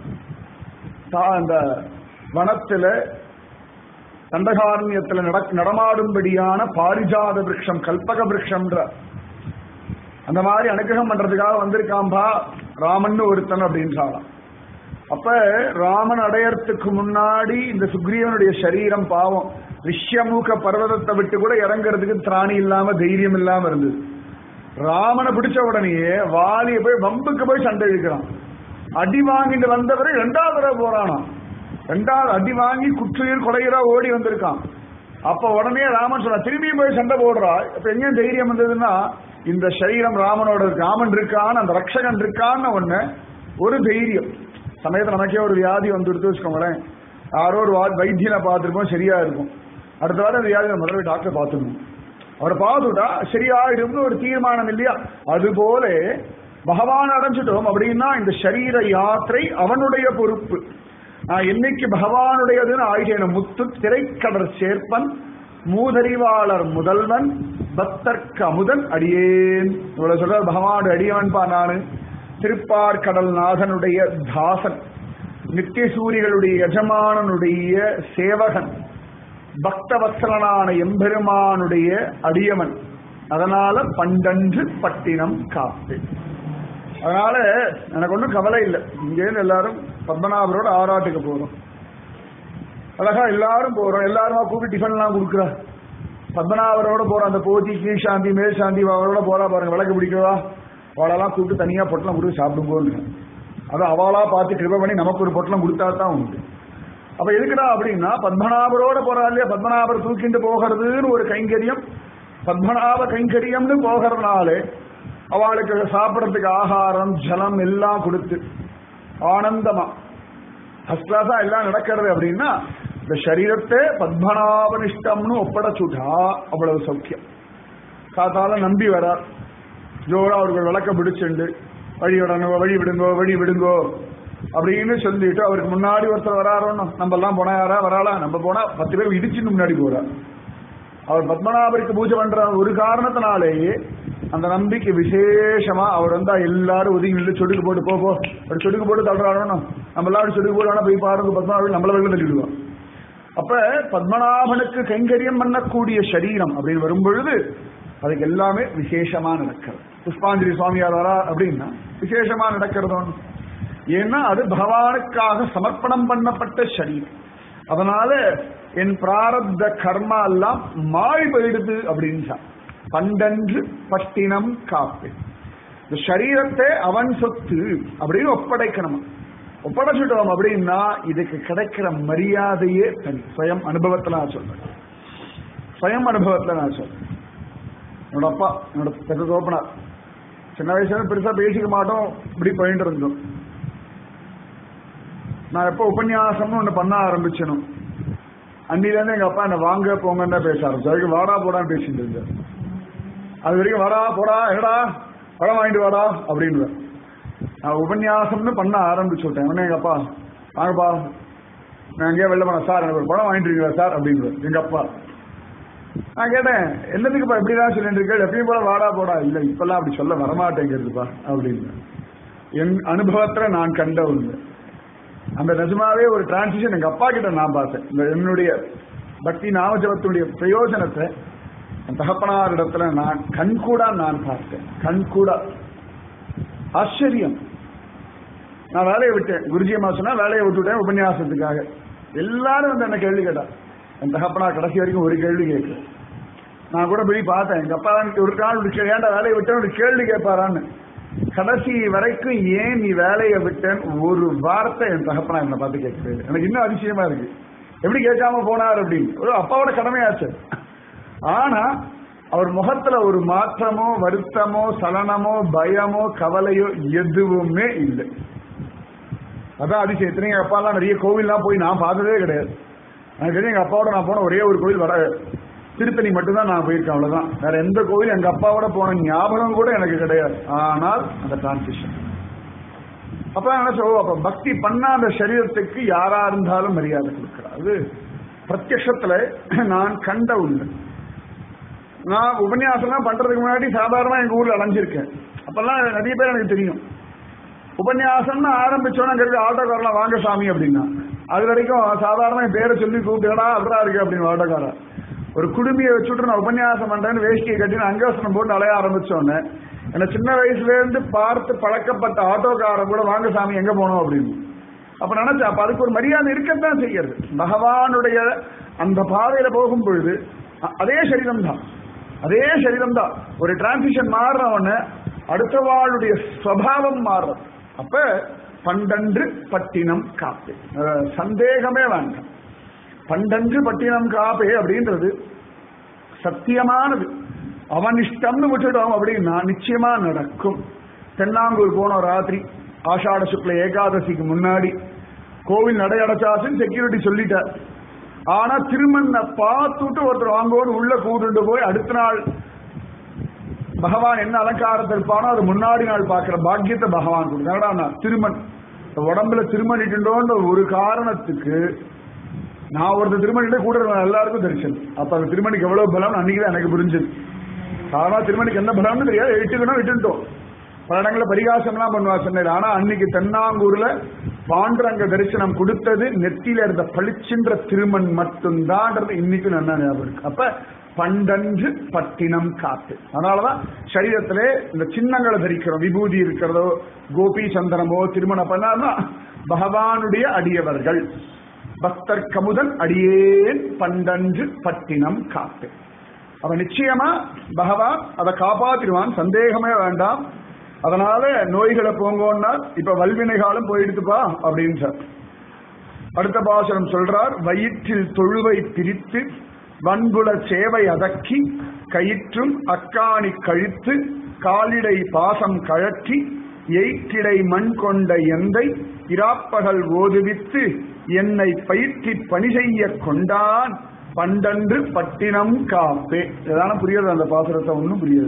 அந்த வனத்துல தண்டகாரண்யத்துல நடமாடும்படியான பாரிஜாத விருட்சம், கல்பக விருட்சம்ன்ற அந்த மாதிரி அனுகிரகம் பண்றதுக்காக வந்திருக்காம்பா ராமன் ஒருத்தன் அப்படின்றாலாம். அப்ப ராமன் அடையறதுக்கு முன்னாடி இந்த சுக்ரீவனுடைய சரீரம் பாவம் ரிஷ்யமுக பர்வதத்தை விட்டு கூட இறங்குறதுக்கு திராணி இல்லாம தைரியம் இல்லாம இருந்தது. ராமனை பிடிச்ச உடனேயே வாலிய போய் வம்புக்கு போய் சண்டை இழுக்கிறான். அடி வாங்கிட்டு வந்தவரை ரெண்டாவது தடவை போறானா. ரெண்டாவது அடி வாங்கி குற்றுயிர் கொலைகிறா ஓடி வந்திருக்கான். அப்ப உடனே ராமன் சொன்னா திரும்பி போய் சண்டை போடுறா. இப்ப எங்க தைரியம் வந்ததுன்னா இந்த சரீரம் ராமனோட ராமன் இருக்கான்னு, அந்த ரக்ஷகன் இருக்கான்னு ஒண்ணு ஒரு தைரியம். சமயத்துல நமக்கே ஒரு வியாதி வந்து எடுத்து வச்சுக்கோங்களேன், யாரோ ஒரு வைத்தியனை பார்த்துருப்போம் சரியா இருக்கும். அடுத்த வாரம் அந்த வியாதி முதல்ல டாக்டர் பார்த்துக்கணும், அவரை பார்த்துட்டா சரியாயிடும்னு ஒரு தீர்மானம் இல்லையா? அது போல பகவான் அடைஞ்சிட்டோம் அப்படின்னா இந்த சரீர யாத்திரை அவனுடைய பொறுப்பு. நான் என்னைக்கு பகவானுடையதுன்னு ஆயிட்டேன். முத்து திரைக்கடற் சேர்ப்பன் மூதறிவாளர் முதல்வன் பக்தர்க்கு அமுதன் அடியேன். இவ்வளவு சொல்ற பகவான் அடியவன்பா நானு. திருப்பார்கடல் நாதனுடைய தாசன், நித்திய சூரிகளுடைய எஜமானனுடைய சேவகன், பக்தவத்சலனான எம்பெருமானுடைய அடியவன். அதனால பண்டன்று பட்டினம் காப்பு. அதனால எனக்கு ஒன்றும் கவலை இல்லை. இங்கேருந்து எல்லாரும் பத்மநாபரோட ஆராட்டுக்கு போறோம். அழகா எல்லாரும் போறோம். எல்லாருமா கூப்பிட்டு டிஃபன் எல்லாம் கொடுக்குறா. பத்மநாபரோட போறோம். அந்த போத்தி கீழ்சாந்தி மேல்சாந்தி அவரோட போறா பாருங்க. விளக்கு பிடிக்கவா அவளெல்லாம் கூப்பிட்டு தனியா பொட்டலம் கொடுத்து சாப்பிடும் போது அது அவளா பார்த்து கிருபை பண்ணி நமக்கு ஒரு பொட்டலம் கொடுத்தா தான் உண்டு. அப்ப எதுக்குடா அப்படின்னா பத்மநாபரோட போறா இல்லையா, பத்மநாபர் தூக்கிட்டு போகிறதுன்னு ஒரு கைங்கரியம், பத்மநாப கைங்கரியம்னு போகிறதுனாலே அவளுக்கு சாப்பிடறதுக்கு ஆகாரம் ஜலம் எல்லாம் கொடுத்து ஆனந்தமா ஃபர்ஸ்ட் கிளாஸா எல்லாம் நடக்கிறது. அப்படின்னா இந்த சரீரத்தை பத்மநாபனிஷ்டம்னு ஒப்படைச்சுட்டா அவ்வளவு சௌக்கியம். காத்தால நம்பி வரார், ஜோரா அவர்கள் விளக்க பிடிச்சுண்டு வழி விடணும் வழி விடுங்கோ வழி விடுங்கோ அப்படின்னு சொல்லிட்டு அவருக்கு முன்னாடி ஒருத்தர் வராரோன்னு. நம்ம எல்லாம் போனா யாரா வராளா? நம்ம போனா பத்து பேர் இடிச்சுட்டு முன்னாடி போறார். அவர் பத்மநாபருக்கு பூஜை பண்ற ஒரு காரணத்தினாலேயே அந்த நம்பிக்கை விசேஷமா அவர் வந்தா எல்லாரும் ஒதுங்கி நின்று சொடுக்கு போட்டு போ அப்படி சொடுக்கு போட்டு தள்ளுறாரோன்னு. நம்ம எல்லாம் அப்படி சொடுக்கு போட்டு போய் பாருங்க பத்மநாபன் நம்மள வெளில தள்ளிடுவோம். அப்ப பத்மநாபனுக்கு கைங்கரியம் பண்ணக்கூடிய சரீரம் அப்படின்னு வரும் பொழுது அதுக்கு எல்லாமே விசேஷமா நடக்கிறது. புஷ்பாஞ்சலி சுவாமியார் வரா அப்படின்னா விசேஷமா நடக்கிறது. ஏன்னா அது பகவானுக்காக சமர்ப்பணம் பண்ணப்பட்ட சரீரம். அதனால என் பிராரப்த கர்மா எல்லாம் மாறி போயிடுது அப்படின்னு பண்டன்று பட்டினம் காப்பு. இந்த சரீரத்தை அவன் சொத்து அப்படின்னு ஒப்படைக்கணும். ஒப்படைச்சிட்டோம் அப்படின்னா இதுக்கு கிடைக்கிற மரியாதையே தனி. சுயம் அனுபவத்துல நான் சொல்றேன். சுயம் அனுபவத்துல நான் சொல்றேன். என்னோட அப்பா என்னோட தெற்கு கோப்பனார் சின்ன வயசுல பெருசா பேசிக்க மாட்டோம், இப்படி போயிட்டு இருந்தோம். நான் எப்ப உபன்யாசம்னு ஒண்ணு பண்ண ஆரம்பிச்சனும் அன்னில இருந்து எங்க அப்பா என்ன வாங்க போங்கன்னு தான் பேச ஆரம்பிச்சு. அதுக்கு வாடா போடான்னு பேசிட்டு இருந்தார். அது வரைக்கும் வாடா போடா என்னடா பழம் வாங்கிட்டு வாடா அப்படின்னு. நான் உபன்யாசம்னு பண்ண ஆரம்பிச்சு விட்டேன். உடனே எங்க அப்பா வாங்கப்பா நான் எங்கேயா வெளில போனேன் சார் எனக்கு ஒரு பழம் வாங்கிட்டு இருக்கீங்களா சார் அப்படின்னு எங்க அப்பா. நான் கேட்டேன் என்னதுக்குப்பா எப்படிதான் சொல்லிட்டு இருக்கேன் எப்பயும் போல வாடா போடா இல்ல இப்பெல்லாம் அப்படி சொல்ல வரமாட்டேங்கிறதுப்பா அப்படின்னு. என் அனுபவத்துல நான் கண்ட ஒண்ணு அந்த நிஜமாவே ஒரு டிரான்சிஷன் எங்க அப்பா கிட்ட நான் பார்த்தேன். இந்த என்னுடைய பக்தி நாமஜபத்தினுடைய பிரயோஜனத்தை என் தகப்பனார் இடத்துல நான் கண்கூடா நான் பார்த்தேன். கண்கூடா ஆச்சரியம். நான் வேலையை விட்டேன். குருஜி அம்மா சொன்னா வேலையை விட்டுவிட்டேன் உபன்யாசத்துக்காக. எல்லாரும் வந்து என்ன கேள்வி கேட்டா என் தகப்பனா கடைசி வரைக்கும் ஒரு கேள்வி கேட்கல. நான் கூட போய் பார்த்தேன் எங்க அப்பா ஒரு கால் ஏன்டா வேலையை விட்டேன் ஒரு கேள்வி கேட்பாரான்னு. கடைசி வரைக்கும் ஏன் நீ வேலையை விட்டேன்னு ஒரு வார்த்தை என் தகப்பனா என்னை பார்த்து கேட்கவே. எனக்கு இன்னும் அதிசயமா இருக்கு எப்படி கேட்காம போனார் அப்படின்னு. ஒரு அப்பாவோட கடமையாச்சு. ஆனா அவர் முகத்துல ஒரு மாற்றமோ வருத்தமோ சலனமோ பயமோ கவலையோ எதுவுமே இல்லை. அதான் அதிசயம். எங்க அப்பா எல்லாம் நிறைய கோவில்லாம் போய் நான் பார்த்ததே கிடையாது. எனக்கு தெரியும் எங்க அப்பாவோட நான் போன ஒரே ஒரு கோவில் வட திருத்தணி மட்டும்தான் நான் போயிருக்கேன். அவ்வளவுதான். வேற எந்த கோவில் எங்க அப்பாவோட போன ஞாபகம் கூட எனக்கு கிடையாது. ஆனால் அந்த டிரான்சிஷன் அப்ப நினைச்சோ அப்ப பக்தி பண்ணா அந்த சரீரத்துக்கு யாரா இருந்தாலும் மரியாதை கொடுக்கிறார். அது பிரத்யக்ஷத்துல நான் கண்ட உண்டு. நான் உபன்யாசம் பண்றதுக்கு முன்னாடி சாதாரணமா எங்க ஊர்ல அலைஞ்சிருக்கேன். அப்பெல்லாம் நிறைய பேர் எனக்கு தெரியும். உபன்யாசம்னு ஆரம்பிச்சோன்னா ஆட்டோக்காரெல்லாம் வாங்க சாமி அப்படின்னா அது வரைக்கும் சாதாரண பேரை சொல்லி கூப்பிட்டுடா அப்படிதான் இருக்கு அப்படின்னு ஆட்டோக்காரன் ஒரு குடுமையை வச்சுட்டு நான் உபன்யாசம் பண்றேன்னு வேஷ்டியை கட்டின்னு அங்கவசனம் போட்டு அலைய ஆரம்பிச்சோன்னு என்ன சின்ன வயசுல இருந்து பார்த்து பழக்கப்பட்ட ஆட்டோக்காரன் கூட வாங்க சாமி எங்க போனோம் அப்படின்னு. அப்ப நினைச்சா அப்ப அதுக்கு ஒரு மரியாதை இருக்கத்தான் செய்யறது. பகவானுடைய அந்த பாதையில போகும் பொழுது அதே சரீரம் தான் அதே சரீரம் தான் ஒரு டிரான்சிஷன் மாறுறவன அடுத்த வாளுடைய ஸ்வபாவம் மாறுறது. அப்ப பண்டன்று பட்டினம் காப்பே சந்தேகமே வேண்டாம். பண்டன்று பட்டினம் காப்பே அப்படின்றது சத்தியமானது. அவன் இஷ்டம்னு விட்டுட்டோம் அப்படின்னா நிச்சயமா நடக்கும். தென்னாங்கூர் போனோம் ராத்திரி ஆஷாட சுக்ல ஏகாதசிக்கு முன்னாடி கோவில் நடை அடைச்சாச்சுன்னு செக்யூரிட்டி சொல்லிட்டார். ஆனா திருமண்ண பார்த்துட்டு ஒருத்தர் வாங்குவோன்னு உள்ள கூட்டுட்டு போய் அடுத்த நாள் பகவான் என்ன அலங்காரத்தில் இருப்பானோ அது முன்னாடி நாள் பார்க்கிற பாக்கியத்தை பகவான் கொடுத்தாடா. திருமண் உடம்புல திருமணிட்டுண்டோன்ற ஒரு காரணத்துக்கு நான் ஒருத்தர் திருமணிட்டு கூட எல்லாருக்கும் தரிசனம். அப்ப அந்த திருமணிக்கு எவ்வளவு பலம் அன்னைக்குதான் எனக்கு புரிஞ்சது. சாதாரண திருமணிக்கு என்ன பலம்னு தெரியாது. இட்டுக்கணும் விட்டுட்டோம். பல இடங்களில் பரிகாசம் எல்லாம் பண்ணுவா சென்னையில். ஆனா அன்னைக்கு தென்னாங்கூர்ல பாண்டுரங்க தரிசனம் கொடுத்தது நெத்தியில இருந்த பளிச்சின்ற திருமண் மட்டும்தான்றது இன்னைக்கு நல்லா ஞாபகம் இருக்கு. அப்ப பண்டன்று பட்டினம் காத்து. அதனாலதான் சரீரத்திலே இந்த சின்னங்களை தரிக்கிறோம். விபூதி இருக்கிறதோ கோபி சந்தனமோ திருமணம் பண்ணார்னா பகவானுடைய அடியவர்கள் பக்தர் கமுதன் அடியேன் பண்டன்று பட்டினம் காத்து. அவன் நிச்சயமா பகவான் அதை காப்பாத்திடுவான், சந்தேகமே வேண்டாம். அதனால நோய்களை போங்கோன்னா இப்ப வல்வினை காலம் போயிடுத்துப்பா அப்படின்னு சார். அடுத்த பாசனம் சொல்றார், வயிற்றில் தொழுவை பிரித்து வன்புல சேவை அதக்கி கயிற்றும் அக்காணி கழித்து காலிடை பாசம் கழற்றி எய்கிடை மண் கொண்ட எந்தை இராப்பகல் ஓதுவித்து என்னை பயிற்சி பணி செய்ய கொண்டான் பண்டன்று பட்டினம் காப்பே. ஏதான புரியுது அந்த பாசுரத்தை? ஒன்னும் புரியுது.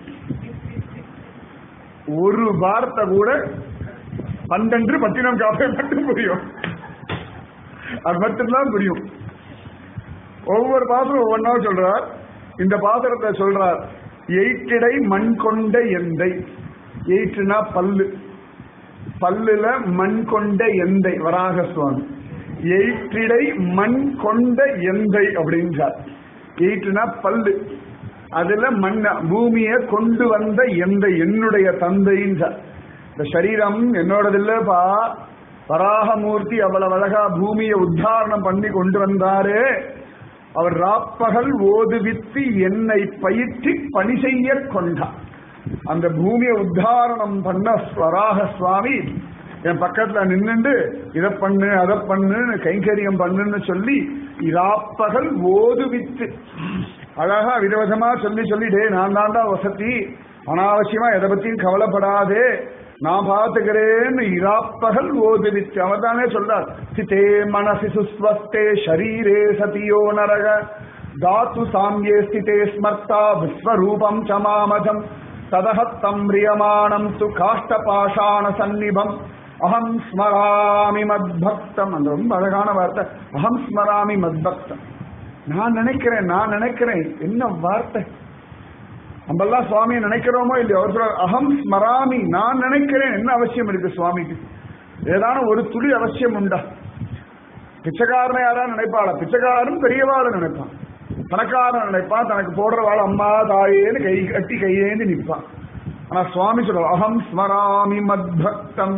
ஒரு வார்த்தை கூட பண்டன்று பட்டினம் காப்பே மட்டும் புரியும். அது மட்டும்தான் புரியும். ஒவ்வொரு பாசுரம் ஒவ்வொன்னா சொல்றார். இந்த பாசுரத்தை சொல்றார், எயிற்றிடை மண் கொண்ட எந்தை. எயிற்றுனா பல்லு, பல்லுல மண் கொண்ட எந்தை வராக சுவாமி. எயிற்றிடை மண் கொண்ட எந்தை அப்படின்றார். எயிற்றுனா பல்லு, அதுல மண் பூமியை கொண்டு வந்த எந்தை என்னுடைய தந்தைன்றார். இந்த சரீரம் என்னோடது இல்லப்பா, வராகமூர்த்தி அவ்வளவு அழகா பூமியை உத்தாரணம் பண்ணி கொண்டு வந்தாரே, அவர் ராப்பகல் ஓதுவித்து என்னை பயிற்சி பணி செய்ய கொண்டார். அந்த பூமியை உத்தாரணம் பண்ண வராக சுவாமி என் பக்கத்துல நின்னுண்டு இதை பண்ணு அதை பண்ணுன்னு கைங்கரியம் பண்ணுன்னு சொல்லி இராப்பகல் ஓதுவித்து அழகா விதவிதமா சொல்லி சொல்லி டே நான் தாண்டா வசதி, அனாவசியமா எதை பத்தியும் கவலைப்படாதே, நான் பார்த்துக்கிறேன்னு இராப்பகல் ஓதுவித்து. அவர் தானே சொல்றார், சித்தே மனசி சுஸ்வஸ்தே ஷரீரே சதியோ நரக தாத்து சாம்யே ஸ்திதே ஸ்மர்த்தா விஸ்வரூபம் ச மாமஜம் ததஹத்தம் ரியமானம் து காஷ்டபாஷாண சந்நிபம் அகம் ஸ்மராமி மத்பக்தம். அந்த ரொம்ப அழகான வார்த்தை, அகம் ஸ்மராமி மத்பக்தம். நான் நினைக்கிறேன், நான் நினைக்கிறேன். என்ன வார்த்தை! நம்மெல்லாம் சுவாமியை நினைக்கிறோமோ இல்லையோ, அவர் சொல்ற அகம் ஸ்மராமி, நான் நினைக்கிறேன். என்ன அவசியம் இருக்கு சுவாமிக்கு? ஏதான ஒரு துளி அவசியம் உண்டா? பிச்சைக்காரனை யாரா நினைப்பாள? பிச்சைக்காரன் பெரியவாளை நினைப்பான், பணக்காரன் நினைப்பான், தனக்கு போடுற வாழ அம்மா தாயேன்னு கை கட்டி கையேந்து நிற்பான். ஆனா சுவாமி சொல்ற அகம் ஸ்மராமி மத்பக்தம்.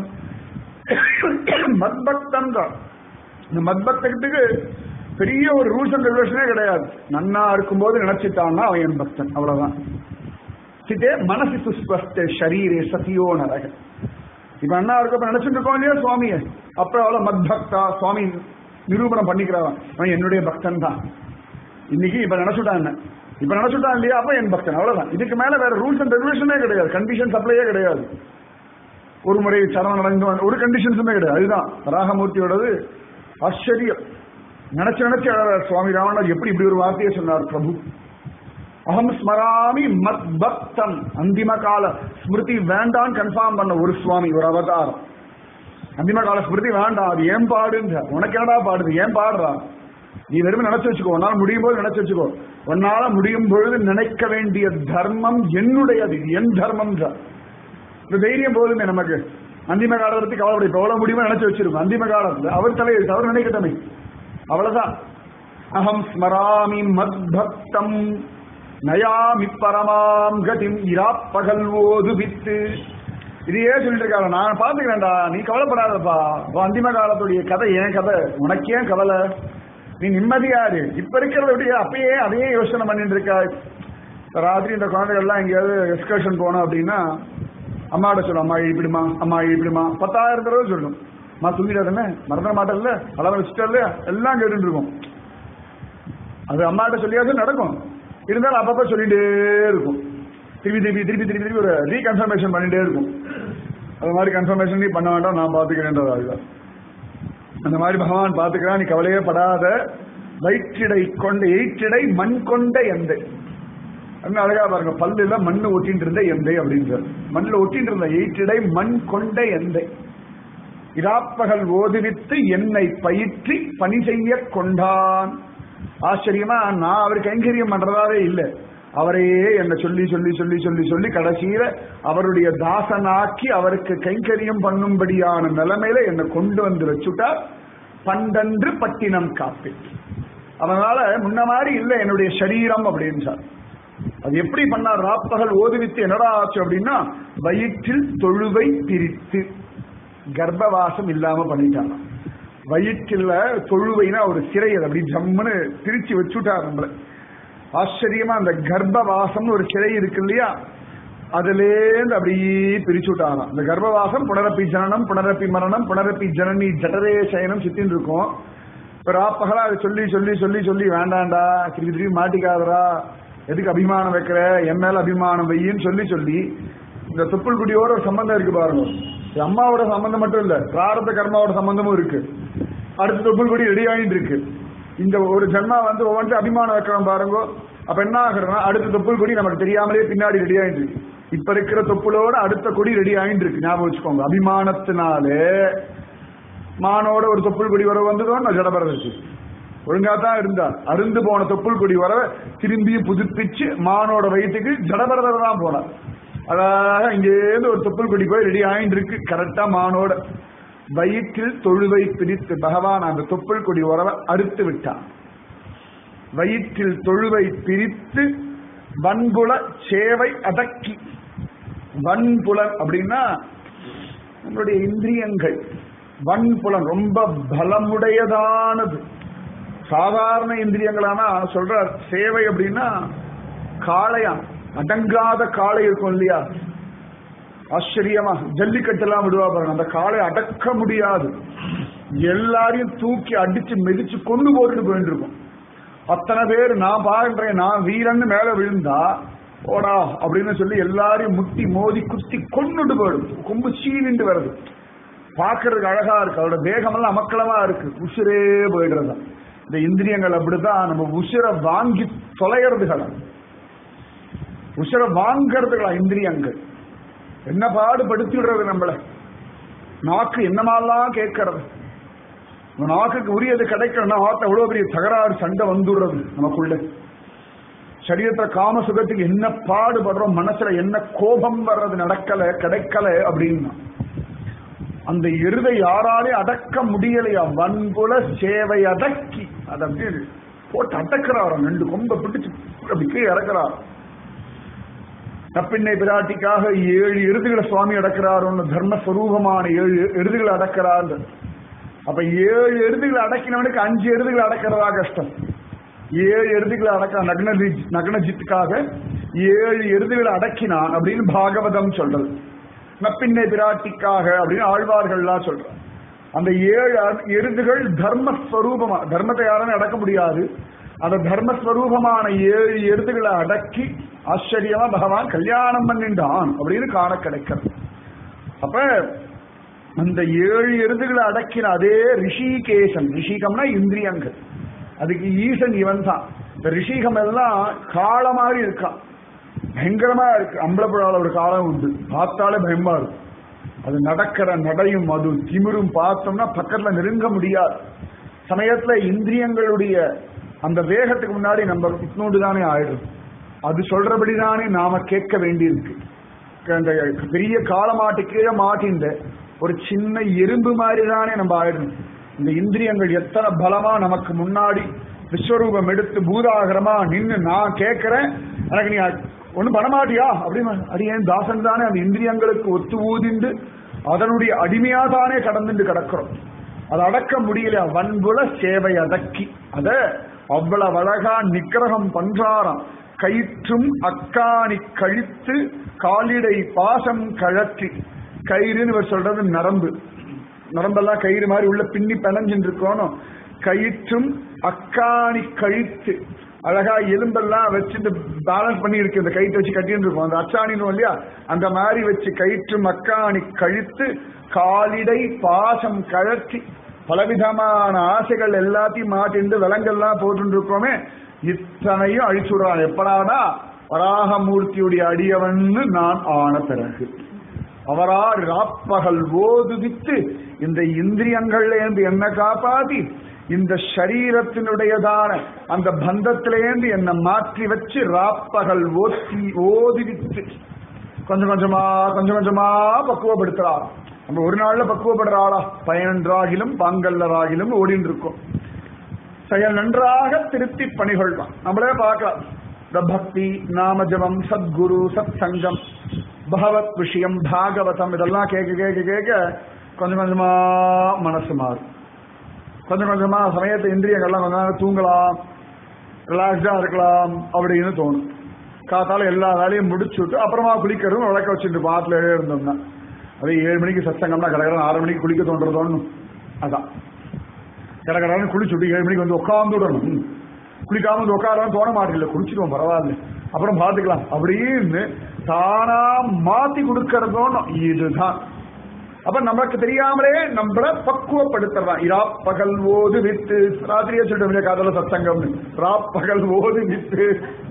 மத்பக்தம் தான். இந்த மத்பக்தத்துக்கு பெரிய ஒரு ரூல்ஸ் அண்ட் ரெகுலேஷனே கிடையாது. நன்னா இருக்கும்போது நினைச்சிட்டான்னா அவன் என் பக்தன், அவ்வளவுதான். சிதே மனசு சுஸ்பஸ்தே ஷரீரே சத்தியோ நரக. இப்ப அண்ணா இருக்கப்ப நினைச்சுட்டு இருக்கோம் இல்லையா சுவாமிய, அப்ப அவ்வளவு மத்பக்தா சுவாமி நிரூபணம் பண்ணிக்கிறான், அவன் என்னுடைய பக்தன் தான். இன்னைக்கு இப்ப நினைச்சுட்டான், என்ன இப்ப நினைச்சுட்டான் இல்லையா, அப்ப என் பக்தன், அவ்வளவுதான். இதுக்கு மேல வேற ரூல்ஸ் அண்ட் ரெகுலேஷனே கிடையாது, கண்டிஷன் சப்ளையே கிடையாது. ஒரு முறை சரவண நடந்து ஒரு கண்டிஷன்ஸுமே கிடையாது. அதுதான் ராகமூர்த்தியோடது ஆச்சரியம். நினைச்சு நினைச்சு சுவாமி ராமன் எப்படி இப்படி ஒரு வார்த்தையை சொன்னார் பிரபு. அகம் ஸ்மராமி மத் பக்தம். அந்திம கால ஸ்மிருதி வேண்டான்னு கன்ஃபார்ம் பண்ண ஒரு சுவாமி, ஒரு அவதாரம். அந்திம கால ஸ்மிருதி வேண்டாம், அது ஏன் பாடுன்ற, உனக்கு என்னடா பாடுது, ஏன் பாடுறா? நீ வெறும் நினைச்சு வச்சுக்கோ, உன்னால முடியும் போது நினைச்சு வச்சுக்கோ. உன்னால முடியும் பொழுது நினைக்க வேண்டிய தர்மம் என்னுடையது, என் தர்மம். இந்த தைரியம் போதுமே நமக்கு. அந்திம காலத்தை கவலைப்படி, இப்ப எவ்வளவு முடியுமோ நினைச்சு வச்சிருக்கோம். அந்திம காலத்துல அவர் தலையில் அவர் நினைக்கட்டமே, அவ்வளவுதான். அகம் ஸ்மராமி மத்பக்தம் நயாமி பரமாம் கதிம் இராப்பகல் ஓது வித்து. இதையே சொல்லிட்டு இருக்காங்க, நான் பாத்துக்கிறேன்டா, நீ கவலைப்படாதப்பா. அந்திம காலத்துடைய கதை ஏன் கதை, உனக்கு ஏன் கவலை? நீ நிம்மதியாரு. இப்ப இருக்கிறத விட அப்பயே அதையே யோசனை பண்ணிட்டு இருக்கா. ராத்திரி இந்த குழந்தைகள் எல்லாம் எங்கேயாவது எக்ஸ்கர்ஷன் போனோம் அப்படின்னா அம்மாவோட சொல்லும், அம்மா இப்படிமா, அம்மா இப்படிமா, பத்தாயிரம் தடவை சொல்லணும். அம்மா தூங்கிடாதுன்னு மறந்துட மாட்டேன்ல, அளவு வச்சுட்டா எல்லாம் கேட்டு இருக்கும். அது அம்மாட்ட சொல்லியாச்சும் நடக்கும். இருந்தாலும் அப்பப்ப சொல்லிட்டே இருக்கும், திருப்பி திருப்பி திருப்பி திருப்பி திருப்பி ஒரு ரீகன்ஃபர்மேஷன் பண்ணிட்டே இருக்கும். அது மாதிரி கன்ஃபர்மேஷன் நீ பண்ண வேண்டாம், நான் பாத்துக்கிறேன்றது. அதுதான் அந்த மாதிரி பகவான் பாத்துக்கிறான், நீ கவலையே படாத. வயிற்றிடை கொண்ட எயிற்றிடை மண் கொண்ட எந்தை. அழகா பாருங்க, பல்லுல மண்ணு ஒட்டின்னு இருந்த எந்தை அப்படின்றார். மண்ணில் ஒட்டின்னு இருந்த எயிற்றிடை மண் கொண்ட எந்தை. இராப்பகல் ஓதுவித்து என்னை பயிற்றி பணி செய்ய கொண்டான். ஆச்சரியமா, நான் அவர் கைங்கரியம் பண்றதாவே இல்லை, அவரையே என்ன சொல்லி சொல்லி சொல்லி சொல்லி சொல்லி கடைசியில அவருடைய தாசனாக்கி அவருக்கு கைங்கரியம் பண்ணும்படியான நிலைமையில என்னை கொண்டு வந்து வச்சுட்டார். பண்டன்று பட்டினம் காப்பி. அதனால முன்ன மாதிரி இல்லை என்னுடைய சரீரம் அப்படின்றார். அது எப்படி பண்ணார்? ராப்பகல் ஓதுவித்து என்னடா ஆச்சு அப்படின்னா, வயிற்றில் தொழுவை பிரித்து கர்ப்பவாசம் இல்லாம பண்ணிட்டாங்க. வயிற்றில் தொழுவைனா ஒரு சிறை, அது அப்படி ஜம்முன்னு பிரிச்சு வச்சுட்டார் நம்மள. ஆச்சரியமா அந்த கர்ப்பவாசம் ஒரு சிறை இருக்கு இல்லையா, அதுலேருந்து அப்படியே பிரிச்சு விட்டாராம். இந்த கர்ப்பவாசம் புனரப்பி ஜனனம் புனரப்பி மரணம் புனரப்பி ஜனனி ஜடரே சயனம் சித்தின்னு இருக்கும். இப்ப ராப்பகலா அதை சொல்லி சொல்லி சொல்லி சொல்லி வேண்டாண்டா, திருப்பி திருப்பி மாட்டிக்காதரா, எதுக்கு அபிமானம் வைக்கிற, என் மேல அபிமானம் வையின்னு சொல்லி சொல்லி இந்த தொப்புள் குடியோட ஒரு சம்பந்தம் இருக்கு பாருங்க. அம்மாவோட சம்பந்தம் மட்டும் இல்ல, பிராரத்த கர்மாவோட சம்பந்தமும் இருக்கு. அடுத்த தொப்புள் குடி ரெடி ஆகிட்டு இருக்கு. இந்த ஒரு ஜன்மா வந்து ஒவ்வொன்றும் அபிமானம் வைக்கிறோம் பாருங்க. அப்ப என்ன ஆகுறதுன்னா, அடுத்த தொப்புள் கொடி நமக்கு தெரியாமலே பின்னாடி ரெடி ஆகிட்டு இருக்கு. இப்ப இருக்கிற தொப்புளோட அடுத்த கொடி ரெடி ஆகிட்டு இருக்கு. ஞாபகம் வச்சுக்கோங்க, அபிமானத்தினாலே மானோட ஒரு தொப்புள் கொடி வர வந்ததோன்னு நான் ஜடபரதற்கு ஒழுங்காதான் இருந்தா, அருந்து போன தொப்புள் கொடி வர திரும்பியும் புதுப்பிச்சு மானோட வயிற்றுக்கு ஜடபரதர் தான் போனார். அதாக இங்கேருந்து ஒரு தொப்புள் கொடி போய் ரெடி ஆகிட்டு இருக்கு கரெக்டா மானோட. வயிற்றில் தொழுவை பிரித்து பகவான் அந்த தொப்புள் கொடி உறவை அறுத்து விட்டான். வயிற்றில் தொழுவை பிரித்து வன்புல சேவை அடக்கி. வன்புலன் அப்படின்னா நம்மளுடைய இந்திரியங்கள். வன்புலன் ரொம்ப பலமுடையதானது. சாதாரண இந்திரியங்களானா சொல்ற சேவை அப்படின்னா காளையான், அடங்காத காளை இருக்கும் இல்லையா, ஆச்சரியமா ஜல்லிக்கட்டு எல்லாம் விடுவா பாருங்க, அந்த காளை அடக்க முடியாது, எல்லாரையும் தூக்கி அடிச்சு மிதிச்சு கொண்டு போட்டு போயிட்டு இருக்கும். அத்தனை பேர் நான் பாருன்றேன் நான் வீரன்னு மேல விழுந்தா ஓடா அப்படின்னு சொல்லி எல்லாரையும் முட்டி மோதி குத்தி கொண்டுட்டு போயிடும். கொம்பு சீவிண்டு வருது, பாக்குறதுக்கு அழகா இருக்கு, அதோட வேகமெல்லாம் அமக்களமா இருக்கு, உசுரே போயிடுறது. இந்த இந்திரியங்கள் அப்படிதான் நம்ம உசிரை வாங்கி தொலைகிறதுகளா, உசிரை வாங்கறதுகளா இந்திரியங்கள். என்ன பாடுபடுத்திடுறது நம்மள. நாக்கு என்னமாலாம் கேட்கறது, நாக்குக்கு உரியது கிடைக்கணும்னா ஆத்த எவ்வளவு பெரிய தகராறு சண்டை வந்துடுறது நமக்குள்ள. சரீரத்துல காம சுகத்துக்கு என்ன பாடுபடுறோம், மனசுல என்ன கோபம் வர்றது, நடக்கல கிடைக்கல அப்படின்னா அந்த எருதை யாராலே அடக்க முடியலையா, வன்புல சேவை அடக்கி அதை அப்படியே போட்டு அடக்கிறாராம், ரெண்டு கொம்பை பிடிச்சு அப்படி கீழே இறக்குறாரு. நப்பிண்ணை பிராட்டிக்காக ஏழு எருதுகளை சுவாமி அடக்கிறாரு, தர்மஸ்வரூபமான ஏழு எருதுகளை அடக்கிறாரு. அப்ப ஏழு எருதுகளை அடக்கினவனுக்கு அஞ்சு எருதுகளை அடக்கிறதா கஷ்டம். ஏழு எருதுகளை அடக்க நக்ன நக்னஜித்துக்காக ஏழு எருதுகளை அடக்கினான் அப்படின்னு பாகவதம் சொல்றது. நப்பிண்ணை பிராட்டிக்காக அப்படின்னு ஆழ்வார்கள்லாம் சொல்றாங்க. அந்த ஏழு எருதுகள் தர்மஸ்வரூபமா, தர்மத்தை யாரும் அடக்க முடியாது, அந்த தர்மஸ்வரூபமான ஏழு எருதுகளை அடக்கி ஆச்சரியமா பகவான் கல்யாணம் பண்ணிட்டான் அப்படின்னு காண கிடைக்கிறது. அப்ப அந்த ஏழு எருதுகளை அடக்கின அதே ரிஷிகேசன், ரிஷிகம்னா இந்திரியங்கள், அதுக்கு ஈசன் இவன் தான். இந்த ரிஷிகம் எல்லாம் காள மாதிரி இருக்கான், பயங்கரமா இருக்கு. அம்பலப்புழால ஒரு காலம் உண்டு, பார்த்தாலே பயமா இருக்கு. அது நடக்கிற நடையும் அது திமிரும் பார்த்தோம்னா பக்கத்துல நெருங்க முடியாது. சமயத்துல இந்திரியங்களுடைய அந்த வேகத்துக்கு முன்னாடி நம்ம இட்னோடு தானே ஆயிடும். அது சொல்றபடிதானே நாம கேட்க வேண்டியிருக்கு. அந்த பெரிய காலமாட்டு கீழே மாட்டின்ற ஒரு சின்ன எறும்பு மாதிரி தானே நம்ம ஆயிடும். இந்த இந்திரியங்கள் எத்தனை பலமா நமக்கு முன்னாடி விஸ்வரூபம் எடுத்து பூதாகரமா நின்று நான் கேட்கிறேன், எனக்கு நீ ஒன்னும் பண்ணமாட்டியா அப்படின்னு அடியேன் தாசன் தானே அந்த இந்திரியங்களுக்கு ஒத்து ஊதிண்டு அதனுடைய அடிமையா தானே கடந்துட்டு கிடக்கிறோம். அதை அடக்க முடியல. வன்புல சேவை அடக்கி அத அவ்வளவு அழகா நிக்கிரகம் பண்றாராம். கயிற்றும் அக்காணி கழித்து காலிடை பாசம் கழற்றி, கயிறுன்னு இவர் சொல்றது நரம்பு, நரம்பெல்லாம் கயிறு மாதிரி உள்ள பின்னி பிணைஞ்சின்னு இருக்கணும். கயிற்றும் அக்காணி கழித்து அழகா எலும்பெல்லாம் வச்சுட்டு பேலன்ஸ் பண்ணி இருக்கு, இந்த கயிற்று வச்சு கட்டின்னு இருக்கும், அந்த அச்சாணின்னு இல்லையா, அந்த மாதிரி வச்சு கயிற்றும் அக்காணி கழித்து காலிடை பாசம் கழற்றி பலவிதமான ஆசைகள் எல்லாத்தையும் மாட்டிண்டு விலங்கெல்லாம் போட்டு இருக்கோமே, இத்தனையும் அழிச்சுடுறான். எப்படானா வராகமூர்த்தியுடைய அடியவன்னு நான் ஆன பிறகு அவரா ராப்பகல் ஓதுவித்து இந்த இந்திரியங்கள்லேருந்து என்ன காப்பாத்தி இந்த சரீரத்தினுடையதான அந்த பந்தத்திலேருந்து என்ன மாற்றி வச்சு ராப்பகல் ஓத்தி ஓதுவித்து கொஞ்சம் கொஞ்சமா கொஞ்சம் கொஞ்சமா பக்குவப்படுத்துறார். நம்ம ஒரு நாள்ல பக்குவப்படுறாளா? பயனன்றாகிலும் பாங்கல்லராகிலும் ஓடின்னு இருக்கோம். செயல் நன்றாக திருத்தி பணிகொள்வான். நம்மளே பார்க்கலாம், இந்த பக்தி நாமஜபம் சத்குரு சத் சங்கம் பகவத் விஷயம் பாகவதம் இதெல்லாம் கேட்க கேட்க கேட்க கொஞ்சம் கொஞ்சமா மனசு மாறும். கொஞ்சம் கொஞ்சமா சமயத்தை இந்திரியங்கள்லாம் கொஞ்ச நேரம் தூங்கலாம், ரிலாக்ஸா இருக்கலாம் அப்படின்னு தோணும். காத்தால எல்லா வேலையும் முடிச்சுட்டு அப்புறமா குளிக்கிறதும் விளக்க வச்சுட்டு பாத்துல இருந்தோம்னா அதே ஏழு மணிக்கு சத்சங்கம்னா கடற்கரை ஆறு மணிக்கு குளிக்க தோன்றதோன்னு அதான் கடற்கரான்னு குளிச்சுட்டு ஏழு மணிக்கு வந்து உட்காந்து விடணும். குளிக்காம வந்து உட்காரான்னு தோண மாட்டேங்கல, குளிச்சுடுவோம் பரவாயில்ல அப்புறம் பாத்துக்கலாம் அப்படின்னு தானா மாத்தி கொடுக்கறதோன்னு இதுதான். அப்ப நமக்கு தெரியாமலே நம்மள பக்குவப்படுத்துறான். இரா பகல் ஓது வித்து, ராத்திரியே சொல்லிட்டு காதல சத்சங்கம் ராப்பகல் ஓது வித்து,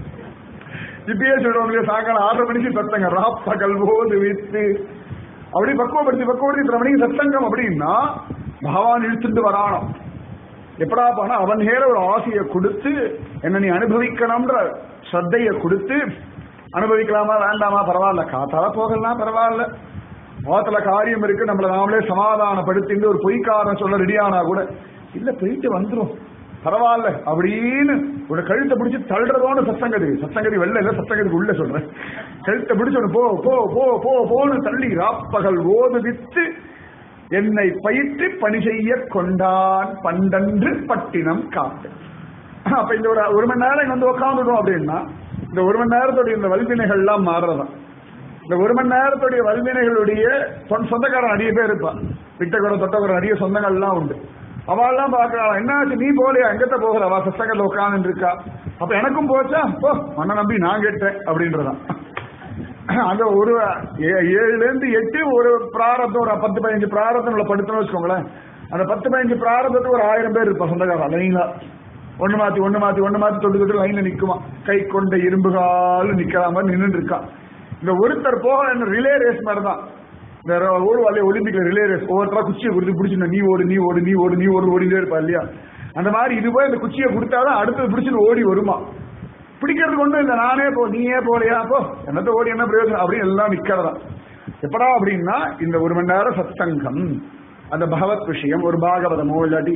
இப்பயே சொல்றவங்க சாயங்காலம் ஆறரை மணிக்கு சத்தங்க ராப்பகல் ஓது வித்து அப்படி பக்குவப்படுத்தி பக்குவப்படுத்தி இத்தனை மணிக்கு சத்தங்கம் அப்படின்னா பகவான் இழுத்துட்டு வரானோ. எப்படா போனா அவன் நேர ஒரு ஆசையை கொடுத்து என்ன நீ அனுபவிக்கணும்ன்ற ஸ்ரத்தைய கொடுத்து அனுபவிக்கலாமா வேண்டாமா பரவாயில்ல, காத்தால போகலாம் பரவாயில்ல, முகத்துல காரியம் இருக்கு நம்மள நாமளே சமாதானப்படுத்திட்டு ஒரு பொய்க்காரன் சொல்ல ரெடியானா கூட இல்ல போயிட்டு வந்துரும் பரவாயில்ல அப்படின்னு ஒரு கழுத்தை பிடிச்சி தள்ளுறதோன்னு சத்தங்கதி சத்தங்கதி வெள்ள இல்ல சத்தங்கதிக்கு உள்ள சொல்றேன். கழுத்தை பிடிச்சோன்னு போ போ போ போ போன்னு தள்ளி ராப்பகல் ஓது வித்து என்னை பயிற்று பணி செய்ய கொண்டான் பண்டன்று பட்டினம் காட்டு. அப்ப இந்த ஒரு ஒரு மணி நேரம் வந்து உட்காந்துடும் அப்படின்னா இந்த ஒரு மணி நேரத்துடைய இந்த வல்வினைகள் எல்லாம் மாறுறதான். இந்த ஒரு மணி நேரத்துடைய வல்வினைகளுடைய சொந்தக்காரன் நிறைய பேர் இருப்பான், விட்டகுறை தொட்டகுறை நிறைய சொந்தங்கள் எல்லாம் உண்டு. அவெல்லாம் பாக்கலாம் என்னாச்சு நீ போலையா எங்கத்த போகிற அவ சத்தங்கள்ல உட்கார்ந்து இருக்கா, அப்ப எனக்கும் போச்சா போ மண்ணை நம்பி நான் கேட்டேன் அப்படின்றதான். அந்த ஒரு ஏழுல இருந்து எட்டு ஒரு பிராரத்தம் ஒரு பத்து பதினஞ்சு பிராரத்தம் படுத்தணும் வச்சுக்கோங்களேன். அந்த பத்து பதினஞ்சு பிராரத்தத்துக்கு ஒரு ஆயிரம் பேர் இருப்பா சொந்தக்காரன் லைனா ஒண்ணு மாத்தி ஒண்ணு மாத்தி ஒண்ணு மாத்தி தொட்டு தொட்டு லைன்ல நிக்குமா, கை கொண்ட இரும்புகால் நிக்கிற மாதிரி நின்று இருக்கான். இந்த ஒருத்தர் போக ரிலே ரேஸ் மாதிரி தான். இந்த ஓடுவாள் ஒலிம்பிக்ல ரிலே ரேஸ், ஒவ்வொருத்தரா குச்சியை கொடுத்து பிடிச்சிருந்தா நீ ஓடு நீ ஓடு நீ ஓடு நீ ஓடு ஓடிட்டே இருப்பா இல்லையா? அந்த மாதிரி இது போய் இந்த குச்சியை கொடுத்தாதான் அடுத்தது பிடிச்சிட்டு ஓடி வருமா. பிடிக்கிறதுக்கு ஒண்ணும் இல்லை, நானே போ நீயே போலையா போ என்னத்த ஓடி என்ன பிரயோஜனம் அப்படின்னு எல்லாம் நிக்கிறதா. எப்படா அப்படின்னா இந்த ஒரு மணி நேரம் சத்சங்கம், அந்த பகவத் விஷயம், ஒரு பாகவதமோ இல்லாட்டி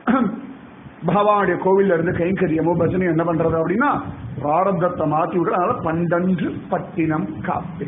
பகவானுடைய கோவில்ல இருந்து கைங்கரியமோ பஜனையோ என்ன பண்றது அப்படின்னா பிராரப்தத்தை மாத்தி விடுற. அதனால பண்டன்று பட்டினம் காப்பே.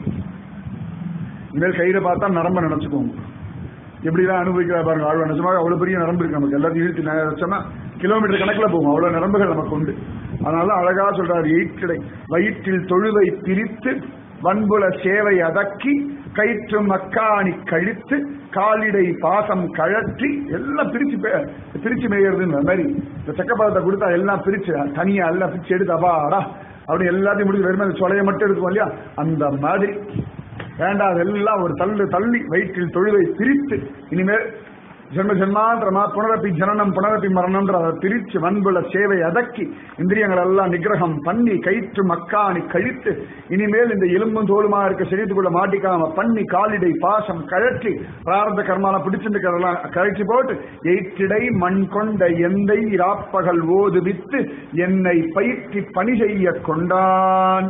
இனிமேல் கயிறை பார்த்தா நரம்ப நினைச்சுக்கோங்க. எப்படிதான் அனுபவிக்கிறா பாருங்க ஆழ்வா. நிஜமாக அவ்வளவு பெரிய நரம்பு இருக்கு நமக்கு. எல்லாத்தையும் இழுத்து நினைச்சோம்னா கிலோமீட்டர் கணக்கில் போகும், அவ்வளவு நரம்புகள் நமக்கு உண்டு. அதனால அழகா சொல்றாரு, எயிற்றிடை வயிற்றில் தொழுவை பிரித்து வன்புல சேவை அதக்கி கயிற்று மக்காணி கழித்து காலிடை பாசம் கழற்றி எல்லாம் பிரிச்சு பிரிச்சு மேயறதுன்ற மாதிரி இந்த சக்கப்பாதத்தை கொடுத்தா எல்லாம் பிரிச்சு தனியா எல்லாம் பிரிச்சு எடுத்து அபாடா அப்படி எல்லாத்தையும் முடிச்சு வெறும் சொலையை மட்டும் எடுத்துக்கோ இல்லையா, அந்த மாதிரி வேண்டாம். அதெல்லாம் ஒரு தள்ளு தள்ளி வயிற்றில் தொழுவை பிரித்து இனிமேல் ஜென்ம ஜென்மாந்திரமா புனரப்பி ஜனனம் புனரப்பி மரணம்ன்ற அதை பிரிச்சு வன்புல சேவை அதக்கி இந்திரியங்கள் எல்லாம் நிகிரகம் பண்ணி கயிற்று மக்காணி கழித்து இனிமேல் இந்த எலும்பும் தோலுமா இருக்க சரீரத்துக்குள்ள மாட்டிக்காம பண்ணி காலிடை பாசம் கழற்றி பிராரத கர்மால பிடிச்சிருக்கிறதெல்லாம் கழற்றி போட்டு எயிற்றிடை மண் கொண்ட எந்தை ராப்பகல் ஓது வித்து என்னை பயிற்சி பணி செய்ய கொண்டான்.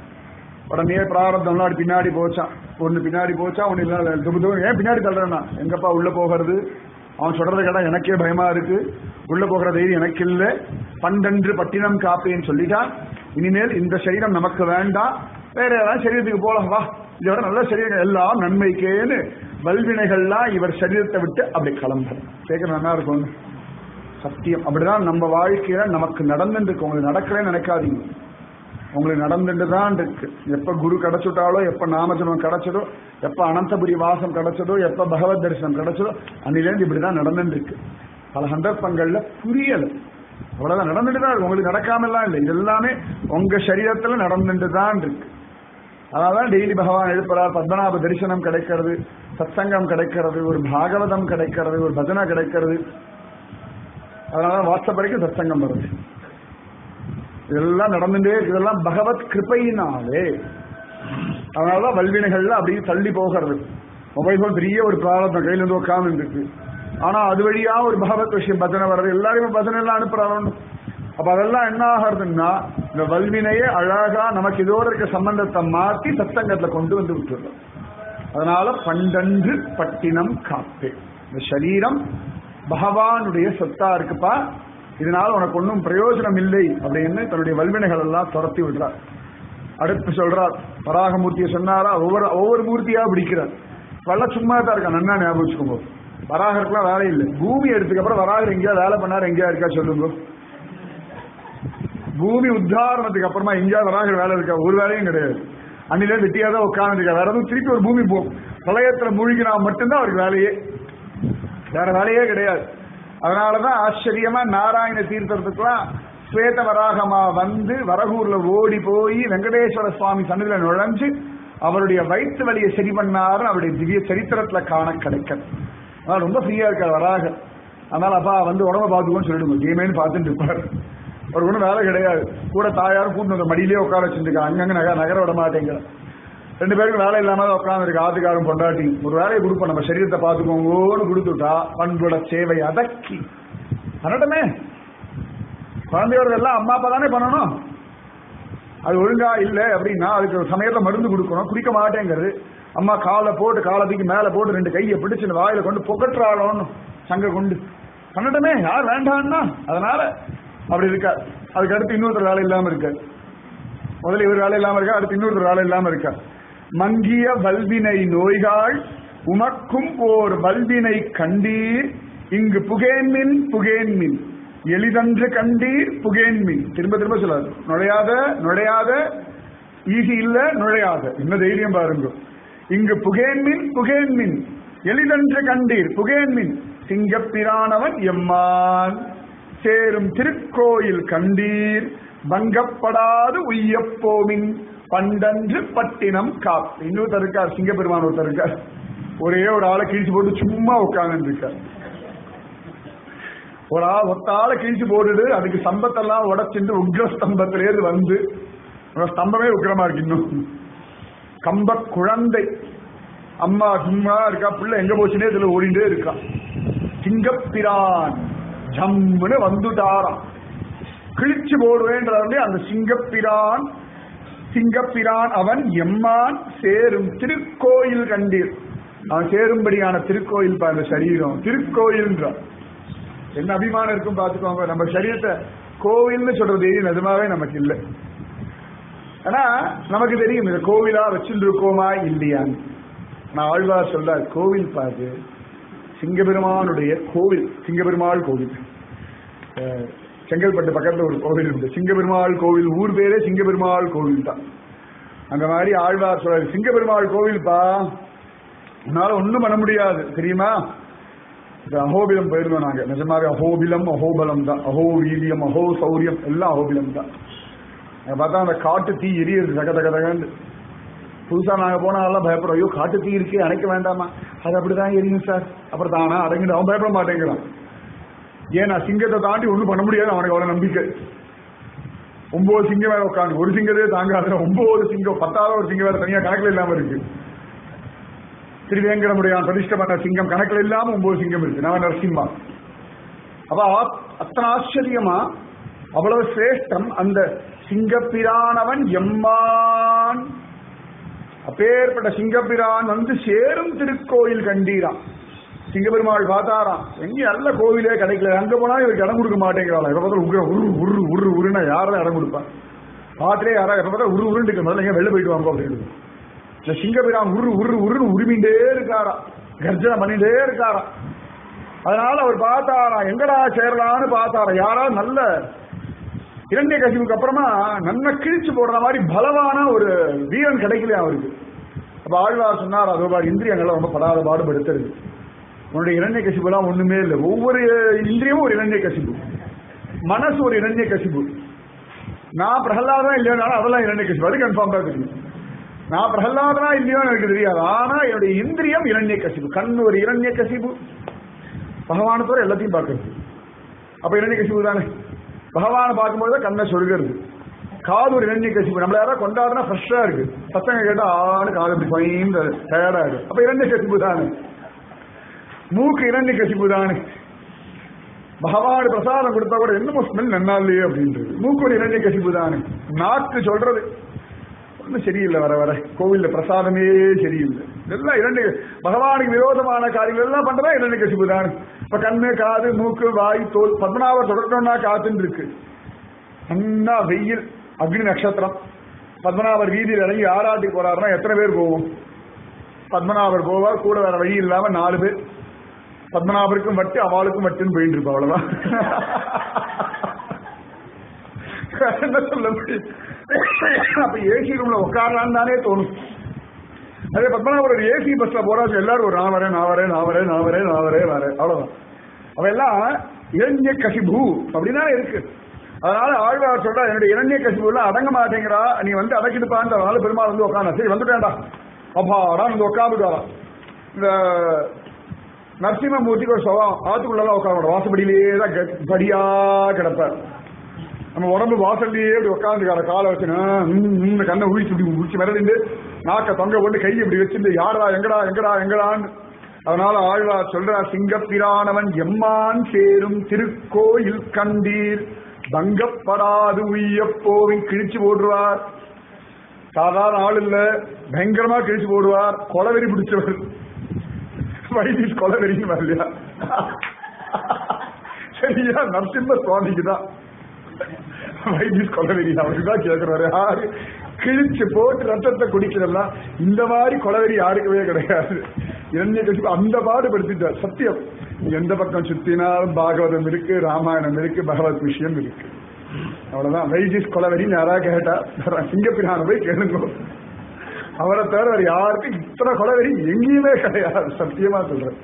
உடனே பிராரப்தம் பின்னாடி போச்சான், ஒண்ணு பின்னாடி போச்சா ஒண்ணு இல்ல. ஏன் பின்னாடி தள்ளுறேன்னா எங்கப்பா உள்ள போகிறது, அவன் சொல்றதை கேட்டா எனக்கே பயமா இருக்கு, உள்ள போகிற தைரியம் எனக்கு இல்லை. பண்டன்று பட்டினம் காப்பேன்னு சொல்லிட்டான். இனிமேல் இந்த சரீரம் நமக்கு வேண்டாம், வேற ஏதாவது சரீரத்துக்கு போலாம் வா, இதோட நல்ல சரீரம் எல்லாம் நன்மைக்கேன்னு வல்வினைகள்லாம் இவர் சரீரத்தை விட்டு அப்படி கிளம்புற கேட்க நல்லா இருக்கும். சத்தியம் அப்படிதான் நம்ம வாழ்க்கையில நமக்கு நடந்துட்டு இருக்கு. உங்களுக்கு நடக்கலன்னு நினைக்காதீங்க, உங்களுக்கு நடந்துட்டு தான் இருக்கு. எப்ப குரு கிடைச்சுட்டாலோ, எப்ப நாமஜனம் கிடைச்சதோ, எப்ப அனந்தபுரி வாசம் கிடைச்சதோ, எப்ப பகவத் தரிசனம் கிடைச்சதோ அன்னிலேருந்து இப்படிதான் நடந்துட்டு இருக்கு. பல சந்தர்ப்பங்கள்ல புரியல, அவ்வளவுதான் நடந்துட்டு தான் இருக்கு. உங்களுக்கு நடக்காமலாம் இல்லை, இது எல்லாமே உங்க சரீரத்துல நடந்துட்டு தான் இருக்கு. அதனாலதான் டெய்லி பகவான் எழுப்புறார், பத்மநாப தரிசனம் கிடைக்கிறது, சத்சங்கம் கிடைக்கிறது, ஒரு பாகவதம் கிடைக்கிறது, ஒரு பஜனை கிடைக்கிறது. அதனால வாட்ஸ்அப் வரைக்கும் சத்சங்கம் வருது. இதெல்லாம் நடந்துட்டே இருக்கு, இதெல்லாம் பகவத் கிருபையினாலே. அதனாலதான் வல்வினைகள்ல அப்படியே தள்ளி போகிறது. மொபைல் போன் பெரிய ஒரு பிராரத்தம் கையில இருந்து உட்கார்ந்து இருக்கு, ஆனா அது வழியா ஒரு பகவத் விஷயம் பஜனை வர்றது, எல்லாருமே பஜனை எல்லாம் அனுப்புறாங்க. அப்ப அதெல்லாம் என்ன ஆகிறதுன்னா இந்த வல்வினையே அழகா நமக்கு இதோட இருக்க சம்பந்தத்தை மாற்றி சத்சங்கத்துல கொண்டு வந்து விட்டுறோம். அதனால பண்டன்று பட்டினம் காப்பே. இந்த சரீரம் பகவானுடைய சொத்தா இருக்குப்பா, இதனால உனக்கு ஒன்றும் பிரயோஜனம் இல்லை அப்படின்னு தன்னுடைய வல்வினைகள் எல்லாம் துரத்தி விடுறார். அடுத்து சொல்றார், வராகமூர்த்தியை சொன்னாரா, ஒவ்வொரு ஒவ்வொரு மூர்த்தியா பிடிக்கிறார். வல்ல சும்மா தான் இருக்கா, நன்னா ஞாபகம் வச்சுக்கோங்க. வராகருக்குலாம் வேலை இல்லை. பூமி எடுத்துக்கு அப்புறம் வராகர் எங்கேயா வேலை பண்ணாரு, எங்கேயா இருக்கா சொல்லுங்க. பூமி உத்தாரணத்துக்கு அப்புறமா எங்கேயா வராகர் வேலை இருக்கா? ஒரு வேலையும் கிடையாது. அன்னில வெட்டியா தான் உட்கார்ந்துருக்கா. வேற எதுவும் திருப்பி ஒரு பூமி போகும், பிரளயத்துல மூழ்கினா மட்டும்தான் அவருக்கு வேலையே, வேற வேலையே கிடையாது. அதனாலதான் ஆச்சரியமா நாராயண தீர்த்தத்துக்குலாம் ஸ்வேத வராகமா வந்து வரகூர்ல ஓடி போய் வெங்கடேஸ்வர சுவாமி சன்னதியில நுழைஞ்சு அவருடைய வயிற்று வலியை சரி பண்ணாருன்னு அவருடைய திவ்ய சரித்திரத்துல காண கிடைக்கிறது. அதனால ரொம்ப ஃப்ரீயா இருக்காரு வராகர். அதனால அப்பா வந்து உடம்ப பாத்துக்கோன்னு சொல்லிடுங்க, கேமேன்னு பார்த்துட்டு இருப்பாரு. அவருக்கு ஒன்றும் வேலை கிடையாது. கூட தாயாரும் கூட்டு வந்து மடியிலே உட்கார வச்சுருக்கா, அங்கங்க நகர நகர விட மாட்டேங்கிற. ரெண்டு பேருக்கும் வேலை இல்லாம உட்காந்துருக்கு, ஆத்துக்காரும் பொண்டாட்டி. ஒரு வேலையை கொடுப்போம், நம்ம சரீரத்தை பார்த்துக்கோங்கன்னு கொடுத்துட்டா பண்புட சேவை அதக்கி பண்ணட்டுமே. குழந்தையோட எல்லாம் அம்மா அப்பா தானே பண்ணணும். அது ஒழுங்கா இல்லை அப்படின்னா அதுக்கு ஒரு சமயத்துல மருந்து கொடுக்கணும், குடிக்க மாட்டேங்கிறது. அம்மா காலை போட்டு காலத்துக்கு மேல போட்டு ரெண்டு கையை பிடிச்சு வாயில கொண்டு பொக்கட்டுறாளோன்னு சங்க கொண்டு பண்ணட்டுமே, யார் வேண்டான்னா. அதனால அப்படி இருக்கா. அதுக்கு அடுத்து இன்னொருத்தர் வேலை இல்லாம இருக்க, முதல்ல இவர் வேலை இல்லாம இருக்கா, அடுத்து இன்னொருத்தர் வேலை இல்லாம இருக்கா. மங்கிய வல்வினை நோய்கள் உமக்கும் ஓர் வல்வினை கண்டீர், இங்கு புகேன்மின் புகேன்மின் எளிதன்று கண்டீர் புகேன்மின். திரும்ப திரும்ப சொல்லாது, நுழையாத நுழையாத ஈஸி இல்ல நுழையாத, என்ன தைரியம் பாருங்க. இங்கு புகேன்மின் புகேன்மின் எளிதன்று கண்டீர் புகேன்மின், சிங்கப்பிரானவன் எம்மான் சேரும் திருக்கோயில் கண்டீர், பங்கப்படாது உய்யப்போமின் பண்டன்று பட்டினம் காப். இன்னொருத்தர் இருக்கார், சிங்கப்பெருமான் ஒருத்தர் இருக்கார், ஒரே ஒரு ஆளை கிழிச்சு போட்டு சும்மா உட்கார்ந்து இருக்கார். ஒரு ஆள் ஒத்தால கிழிச்சு போட்டுட்டு அதுக்கு ஸ்தம்பத்தெல்லாம் உடச்சிட்டு உக்ர ஸ்தம்பத்திலேருந்து வந்து ஸ்தம்பமே உக்கிரமா இருக்கு. இன்னும் கம்ப குழந்தை அம்மா சும்மா இருக்கா, பிள்ளை எங்க போச்சுன்னே இதுல ஓடிண்டே இருக்கா. சிங்கப்பிரான் ஜம்முன்னு வந்துட்டாராம். கிழிச்சு போடுவேன்ற அந்த சிங்கப்பிரான் சிங்கப்பிரான் அவன் எம்மான் சேரும் திருக்கோயில் கண்டீர். அவன் சேரும்படியான திருக்கோயில் பா, அந்த சரீரம் திருக்கோயில்ன்றான். என்ன அபிமானம் இருக்கும் பாத்துக்கோங்க. நம்ம சரீரத்தை கோவில்னு சொல்றது நிஜமாவே நமக்கு இல்லை. ஆனா நமக்கு தெரியும் இந்த கோவிலா வச்சுட்டு இருக்கோமா இல்லையான்னு. நான் ஆழ்வார் சொல்றார், கோவில் பாரு சிங்கபெருமானுடைய கோவில், சிங்கபெருமாள் கோவில். செங்கல்பட்டு பக்கத்துல ஒரு கோவில் உண்டு, சிங்கபெருமாள் கோவில். ஊர் பேரே சிங்கபெருமாள் கோவில் தான். அந்த மாதிரி ஆழ்வார் சொல்றாரு, சிங்கபெருமாள் கோவில்பா, உன்னால ஒண்ணும் பண்ண முடியாது தெரியுமா. இந்த அஹோபிலம் போயிருந்தோம் நாங்க. நிஜமாவே அஹோபிலம் அஹோபலம் தான். அஹோ வீரியம் அஹோ சௌரியம் எல்லாம் அஹோபிலம் தான். பார்த்தா அந்த காட்டு தீ எரியுது தக தக தகன்னு. புதுசா நாங்க போனாலும் பயப்படுறோம், ஐயோ காட்டு தீ இருக்கு அணைக்க வேண்டாமா, அது அப்படிதான் எரியும் சார். அப்புறம் தானா அடங்கிட்டு அவன் பயப்பட மாட்டேங்கிறான். ஏன்னா சிங்கத்தை தாண்டி ஒண்ணும் பண்ண முடியாது அவனுக்கு அவ்வளவு நம்பிக்கை. ஒன்பது சிங்கம் வேற உட்காந்து, ஒரு சிங்கத்தையே தாங்காத ஒன்பது சிங்கம், பத்தாவது ஒரு சிங்கம் வேற தனியா கணக்குல இல்லாம இருக்கு. திருவேங்கடமுடையான் பிரதிஷ்டை பண்ண சிங்கம் கணக்குல இல்லாம ஒன்பது சிங்கம் இருக்கு. நான் நரசிம்மா. அப்ப அத்தனை ஆச்சரியமா அவ்வளவு சிரேஷ்டம் அந்த சிங்கப்பிரானவன் எம்மான். அப்பேற்பட்ட சிங்கப்பிரான் வந்து சேரும் திருக்கோயில் கண்டீரான். சிங்கப்பெருமாள் பார்த்தாராம், எங்கேயும் நல்ல கோவிலே கிடைக்கல, அங்க போனா இவருக்கு இடம் கொடுக்க மாட்டேங்கிறாள். எப்ப பார்த்தா உரு உரு உரு உரு உருன்னா யாரும் இடம் கொடுப்பான். பாத்திரே யாரா எப்ப பார்த்தா உரு உருன்னு முதல்ல எங்க வெளில போயிட்டு வாங்க அப்படின்னு. இந்த சிங்கப்பிரான் உரு உரு உருன்னு உரிமிண்டே இருக்காராம், கர்ஜனை பண்ணிட்டே இருக்காராம். அதனால அவர் பார்த்தாரா எங்கடா சேரலான்னு பார்த்தாரா, யாரா நல்ல இரண்டே கசிவுக்கு அப்புறமா நல்ல கிழிச்சு போடுற மாதிரி பலவான ஒரு வீரன் கிடைக்கலையா அவருக்கு. அப்ப ஆழ்வார் சொன்னார், அதோட இந்திரியங்கள்லாம் ரொம்ப படாத பாடுபடுத்துறது. உன்னுடைய இரண்டே கசிப்பு எல்லாம் ஒண்ணுமே இல்லை. ஒவ்வொரு இந்திரியமும் ஒரு இரண்டே கசிப்பு, மனசு ஒரு இரண்டே கசிப்பு. நான் பிரகலாதனா இல்லையானாலும் அதெல்லாம் இரண்டே கசிப்பு, அது கன்ஃபார்ம் தான் தெரியும். நான் பிரகலாதனா இல்லையோன்னு எனக்கு தெரியாது, ஆனா என்னுடைய இந்திரியம் இரண்டே கசிப்பு. கண் ஒரு இரண்டே கசிப்பு, பகவானத்தோட எல்லாத்தையும் பார்க்கறது. அப்ப இரண்டே கசிப்பு தானே. பகவானை பார்க்கும்போது கண்ணை சொல்கிறது. காது ஒரு இரண்டே கசிப்பு, நம்மள யாராவது கொண்டாடுனா ஃப்ரெஷ்ஷா இருக்கு, பசங்க கேட்டா ஆடு காது இப்படி பயன் டயர்டா இருக்கு, அப்ப இரண்டே கசிப்பு தானே. மூக்கு இரண்டே கசிப்பு தானே. பகவான் பிரசாதம் கொடுத்தா கூட என்னமோ ஸ்மெல் நன்னா இல்லையே அப்படின்றது, மூக்கு ஒரு இரண்டே கசிப்பு தானே. நாக்கு சொல்றது ஒன்றும் சரியில்லை, வர வர கோவில்ல பிரசாதமே சரியில்லை, இதெல்லாம் இரண்டு பகவானுக்கு விரோதமான காரியங்கள் எல்லாம் பண்றதா இரண்டு கசிப்பு தானே. இப்ப கண்ணு காது மூக்கு வாய் தோல், பத்மநாபர் தொடரணும்னா காத்துன்னு இருக்கு. அண்ணா வெயில் அக்னி நட்சத்திரம், பத்மநாபர் வீதியில் இறங்கி ஆராட்டி போறாருன்னா எத்தனை பேர் போவோம்? பத்மநாபர் போவார், கூட வேற வழி இல்லாம நாலு பேர். பத்மநாபருக்கும் வட்டு அவளுக்கும் வட்டுன்னு போயிட்டு இருப்பா, அவ்வளவுதான். என்ன சொல்ல முடியும்? அப்ப ஏசி ரூம்ல உட்காரலான்னு தானே தோணும். அதே பத்மநாபர் ஒரு ஏசி பஸ்ல போறாச்சு, எல்லாரும் ஒரு நான் வரேன் நான் வரேன் நான் வரேன் நான் வரேன் நான் வரேன் வரேன் அவ்வளவுதான். அவ எல்லாம் இரண்ய கசிபு அப்படின்னா இருக்கு. அதனால ஆழ்வார் சொல்றா, என்னுடைய இரண்ய கசிபு எல்லாம் அடங்க மாட்டேங்கிறா, நீ வந்து அடக்கிடுப்பான்ற. அதனால பெருமாள் வந்து உட்காந்து, சரி வந்துட்டேன்டா அப்பாடா வந்து உட்காந்துட்டாரா. இந்த நரசிம்மமூர்த்திக்கு ஒரு சவம் ஆத்துக்குள்ளதான் உட்காந்து வாசப்படியிலேயே தான் படியா கிடப்பார். நம்ம உடம்பு வாசல்லையே இப்படி உட்காந்துக்கார காலை வச்சுன்னு கண்ணை உழிச்சு இப்படி உழிச்சு மிரண்டு நாக்க தொங்க போட்டு கையை இப்படி வச்சிருந்து யாரா எங்கடா எங்கடா எங்கடான்னு. அதனால ஆழ்வார் சொல்றார், சிங்கப்பிரானவன் எம்மான் சேரும் திருக்கோயில் கண்டீர் தங்கப்படாது உய்யப்போவின். கிழிச்சு போடுவார், சாதாரண ஆள் இல்ல, பயங்கரமா கிழிச்சு போடுவார். கொலவெறி பிடிச்சவர், வைதிஸ் கொலவெறின்னு வரலையா? சரியா, நரசிம்ம சுவாமிக்கு தான் வைத்திஸ் கொலவெறி. அவருக்குதான் கேட்கிறாரு, யாரு கிழிச்சு போட்டு ரத்தத்தை குடிக்கிறதெல்லாம் இந்த மாதிரி கொலவெறி யாருக்குமே கிடையாது. இரண்டே கசிப்பு அந்த பாடுபடுத்திட்டார். சத்தியம், எந்த பக்கம் சுத்தினாலும் பாகவதம் இருக்கு, ராமாயணம் இருக்கு, பகவத் விஷயம் இருக்கு. அவ்வளவுதான். வைத்திஸ் கொலவெறின்னு யாராவது கேட்டா சிங்கப்பிரான போய் கேளுங்க. அவரை தவிர வேறு யாருக்கும் இத்தனை கொலவெறி எங்கேயுமே கிடையாது. சத்தியமா சொல்றேன்.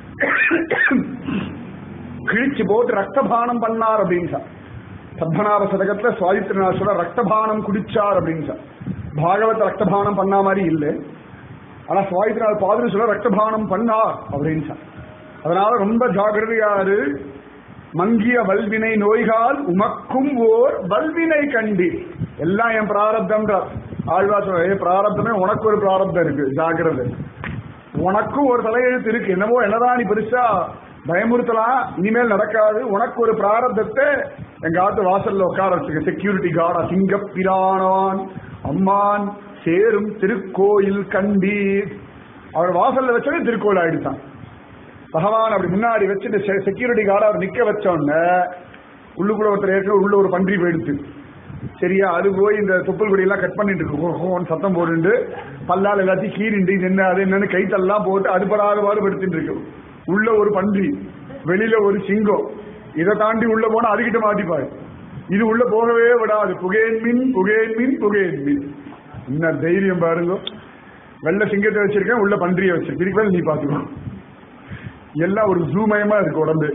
கிழிச்சு போட்டு ரத்தபானம் பண்ணார் அப்படின்னு சார். பத்மநாப சதகத்துல சுவாதித்ரநாத் சொல்ற ரத்தபானம் குடிச்சார் அப்படின்னு சார். பாகவத ரத்தபானம் பண்ணா மாதிரி இல்லை, ஆனா சுவாதித்ரநாத் பாதுன்னு சொல்ல ரத்தபானம் பண்ணார் அப்படின்னு சார். அதனால ரொம்ப ஜாகிரதையாரு. மங்கிய வல்வினை நோய்கால் உமக்கும் ஓர் வல்வினை கண்டி. எல்லாம் என் பிராரப்தம். ஆழ்வா சொல்ற பிராரப்தமே உனக்கு ஒரு பிராரப்தம் இருக்கு, ஜாக்கிரதை. உனக்கும் ஒரு தலையெழுத்து இருக்கு. என்னவோ என்னதான் நீ பெருசா பயமுறுத்தலாம், இனிமேல் நடக்காது. உனக்கு ஒரு பிராரப்தத்தை எங்க ஆத்து வாசல்ல உட்கார வச்சுக்க. செக்யூரிட்டி கார்டா சிங்கப்பிரானவான் அம்மான் சேரும் திருக்கோயில் கண்டி. அவர் வாசல்ல வச்சவே திருக்கோயில் ஆயிடுச்சான். பகவான் அப்படி முன்னாடி வச்சுட்டு செக்யூரிட்டி கார்டா அவர் நிக்க வச்சோன்னு உள்ளுக்குள்ள ஒருத்தர் ஏற்கனவே உள்ள ஒரு பன்றி போயிடுச்சு. சரியா, அது போய் இந்த தொப்புள் கொடி எல்லாம் கட் பண்ணிட்டு இருக்கு, சத்தம் போட்டு பல்லால் எல்லாத்தையும் கீறிண்டு இது என்ன அது என்னன்னு கைத்தெல்லாம் போட்டு அடுப்படாத பாடுபடுத்திட்டு இருக்கு. உள்ள ஒரு பன்றி, வெளியில ஒரு சிங்கம். இதை தாண்டி உள்ள போனா அதுகிட்ட மாட்டிப்பாரு. இது உள்ள போகவே விடாது. புகேன் மீன் புகேன் மீன் புகேன் மீன். என்ன தைரியம் பாருங்க. வெள்ள சிங்கத்தை வச்சிருக்கேன், உள்ள பன்றியை வச்சிருக்கேன். இதுக்கு நீ பாத்துக்கோ. எல்லாம் ஒரு ஜூமயமா இருக்கு உடம்பு.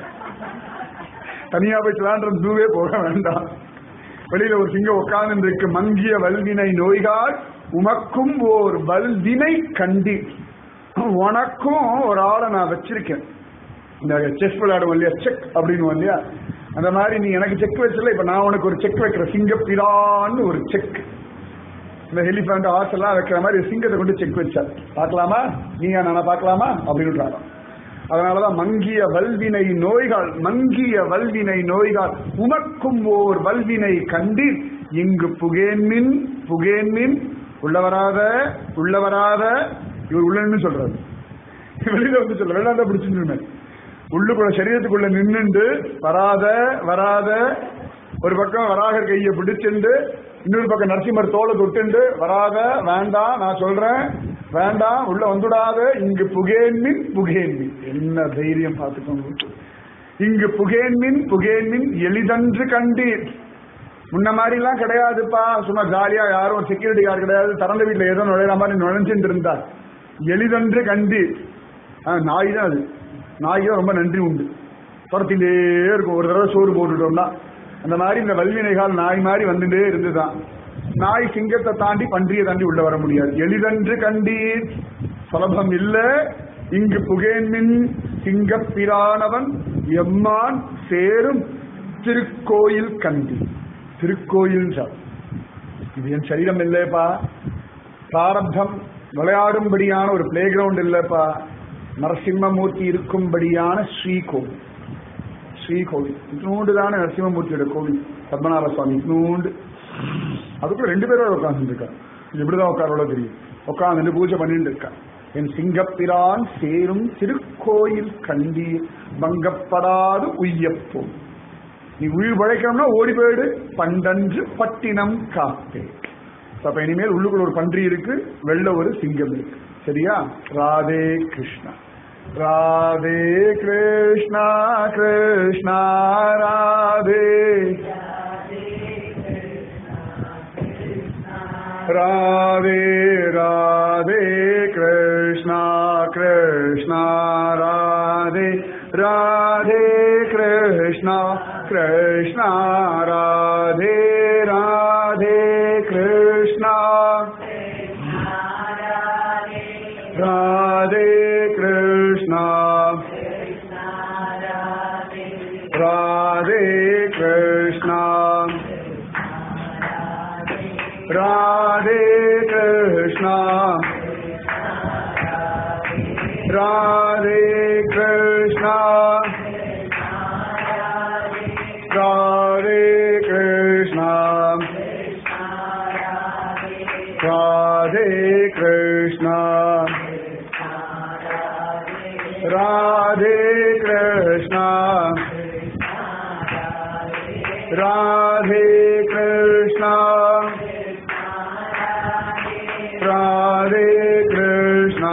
தனியா போய் விளாண்ட ஜூவே போக வேண்டாம். வெளியில ஒரு சிங்கம் உட்கார்ந்து இருக்கு. மங்கிய வல்வினை நோய்கால் உமக்கும் ஓர் வல்வினை கண்டி. உனக்கும் ஒரு ஆளை நான் வச்சிருக்கேன். இந்த செஸ் விளையாடுவோம் இல்லையா, செக் அப்படின்னு இல்லையா, அந்த மாதிரி நீ எனக்கு செக் வச்சல, இப்ப நான் உனக்கு ஒரு செக் வைக்கிறேன். சிங்கப்பிரான்னு ஒரு செக். இந்த ஹெலிபேண்ட் ஆர்ஸ் எல்லாம் வைக்கிற மாதிரி சிங்கத்தை கொண்டு செக் வச்சார். பார்க்கலாமா, நீங்க நானா பார்க்கலாமா அப்படின்னு. அதனாலதான் மங்கிய வல்வினை நோய்கள், மங்கிய வல்வினை நோய்கள் உமக்கும் ஓர் வல்வினை கண்டி. இங்கு புகேன்மின் புகேன்மின் உள்ளவராத உள்ளவராத. இவர் உள்ளன்னு சொல்றாரு, வெளியில வந்து சொல்ற வெளியில பிடிச்சிருந்த உள்ளுக்குள்ள சரீரத்துக்குள்ள நின்னுண்டு வராத வராத. ஒரு பக்கம் வராக கையை பிடிச்சுண்டு, இன்னொரு பக்கம் நரசிம்மர் தோலை தொட்டுண்டு வராத, வேண்டாம் நான் சொல்றேன் வேண்டாம், உள்ள வந்துடாத. இங்கு புகேன்மின் புகேன்மின். என்ன தைரியம் பார்த்துக்கோங்க. இங்கு புகேன்மின் புகேன்மின் எளிதன்று கண்டீர். முன்ன மாதிரி எல்லாம் கிடையாதுப்பா. சும்மா ஜாலியா யாரும் செக்யூரிட்டி கார்டு கிடையாது, திறந்த வீட்டுல ஏதோ நுழையிற மாதிரி நுழைஞ்சுட்டு இருந்தார். எளிதன்று கண்டீர். நாய் தான் அது. நாய்க்கு ரொம்ப நன்றி உண்டு. துரத்திலே இருக்கும். ஒரு தடவை சோறு போட்டுட்டோம்னா அந்த மாதிரி இந்த வல்வினைகால் நாய் மாதிரி வந்துட்டே இருந்துதான். நாய் சிங்கத்தை தாண்டி பன்றியை தாண்டி உள்ள வர முடியாது. எளிதன்று கண்டீர், சுலபம் இல்ல. இங்கு புகேன்மின் சிங்கப்பிரானவன் எம்மான் சேரும் திருக்கோயில் கண்டி. திருக்கோயில் சார், இது என் சரீரம் இல்லப்பா. பிராரப்தம் விளையாடும்படியான ஒரு பிளே கிரவுண்ட் இல்லப்பா. நரசிம்மமூர்த்தி இருக்கும்படியான ஸ்ரீகோவில். ஸ்ரீகோவில் இன்னூண்டு தானே நரசிம்மமூர்த்தியோட கோவில். பத்மநாப சுவாமி இன்னூண்டு. அதுக்குள்ள ரெண்டு பேரும் உட்கார்ந்து இருக்கா. எப்படிதான் உட்காரோட தெரியும். உட்கார்ந்து பூஜை பண்ணிட்டு இருக்கா. என் சிங்கப்பிரான் சேரும் திருக்கோயில் கண்டி பங்கப்படாது உய்யப்போம். நீ உயிர் பழைக்கணும்னா ஓடி போயிடு. பண்டன்று பட்டினம் காப்பே. அப்ப இனிமேல் உள்ளுக்குள்ள ஒரு பன்றி இருக்கு, வெள்ள ஒரு சிங்கம் இருக்கு. சரியா? ராதே கிருஷ்ணா ராதே கிருஷ்ணா கிருஷ்ணா ராதே ராதே ராதே கிருஷ்ணா கிருஷ்ணா ராதே ராதே கிருஷ்ணா கிருஷ்ணா ராதே ராதே கிருஷ்ணா ராதே கிருஷ்ணா ராதே கிருஷ்ணா ராதே கிருஷ்ணா ராதே கிருஷ்ணா ராதே கிருஷ்ணா ராதே கிருஷ்ணா ராதே கிருஷ்ணா ராதே கிருஷ்ணா ராதே கிருஷ்ணா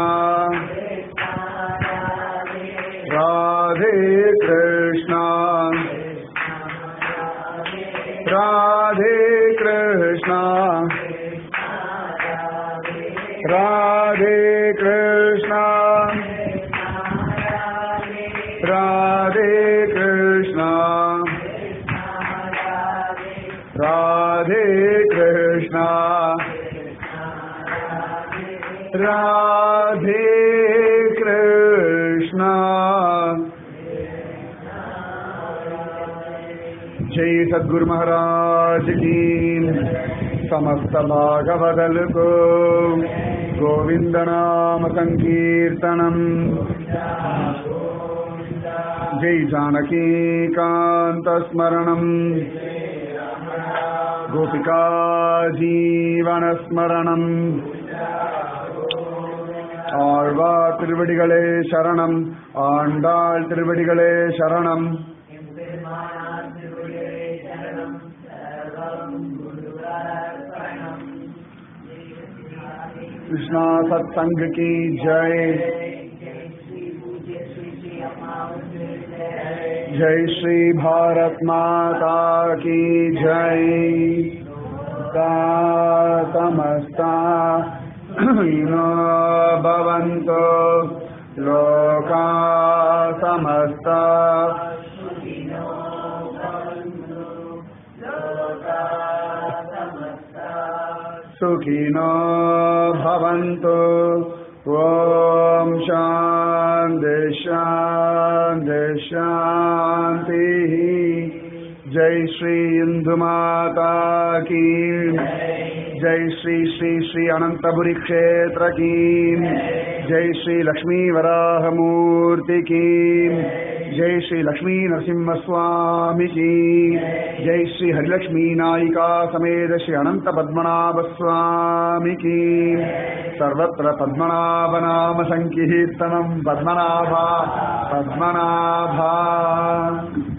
ராதே கிருஷ்ணா ராதே கிருஷ்ணா ராதே கிருஷ்ணா ராதே கிருஷ்ணா ராதே கிருஷ்ணா ராதே கிருஷ்ணா सद्गुरु महाराज की समस्त भागवदल को गोविंद नाम संकीर्तनम जय जानकी कांत स्मरणम गोपिका जीवन स्मरणम ஆழ்வா திருவடிகளே சரணம் ஆண்டாள் திருவடிகளே சரணம் कृष्णा सत्संग की जय जय श्री भारत माता की जय का समस्ता नो भवन्तु लोका समस्ता सुखिनो भवन्तु ओम शांति शांति शांति जय श्री इंदु माता की जय श्री श्री श्री अनंतपुरी क्षेत्र की जय श्री लक्ष्मी वराह मूर्ति की जय श्री लक्ष्मी नरसिम्हा स्वामी की जय श्री हरिलक्ष्मी नायिका समेत श्री अनंत पद्मनाभ स्वामी की सर्वत्र पद्मनाभ नाम संकीर्तनम पद्मनाभा पद्मनाभा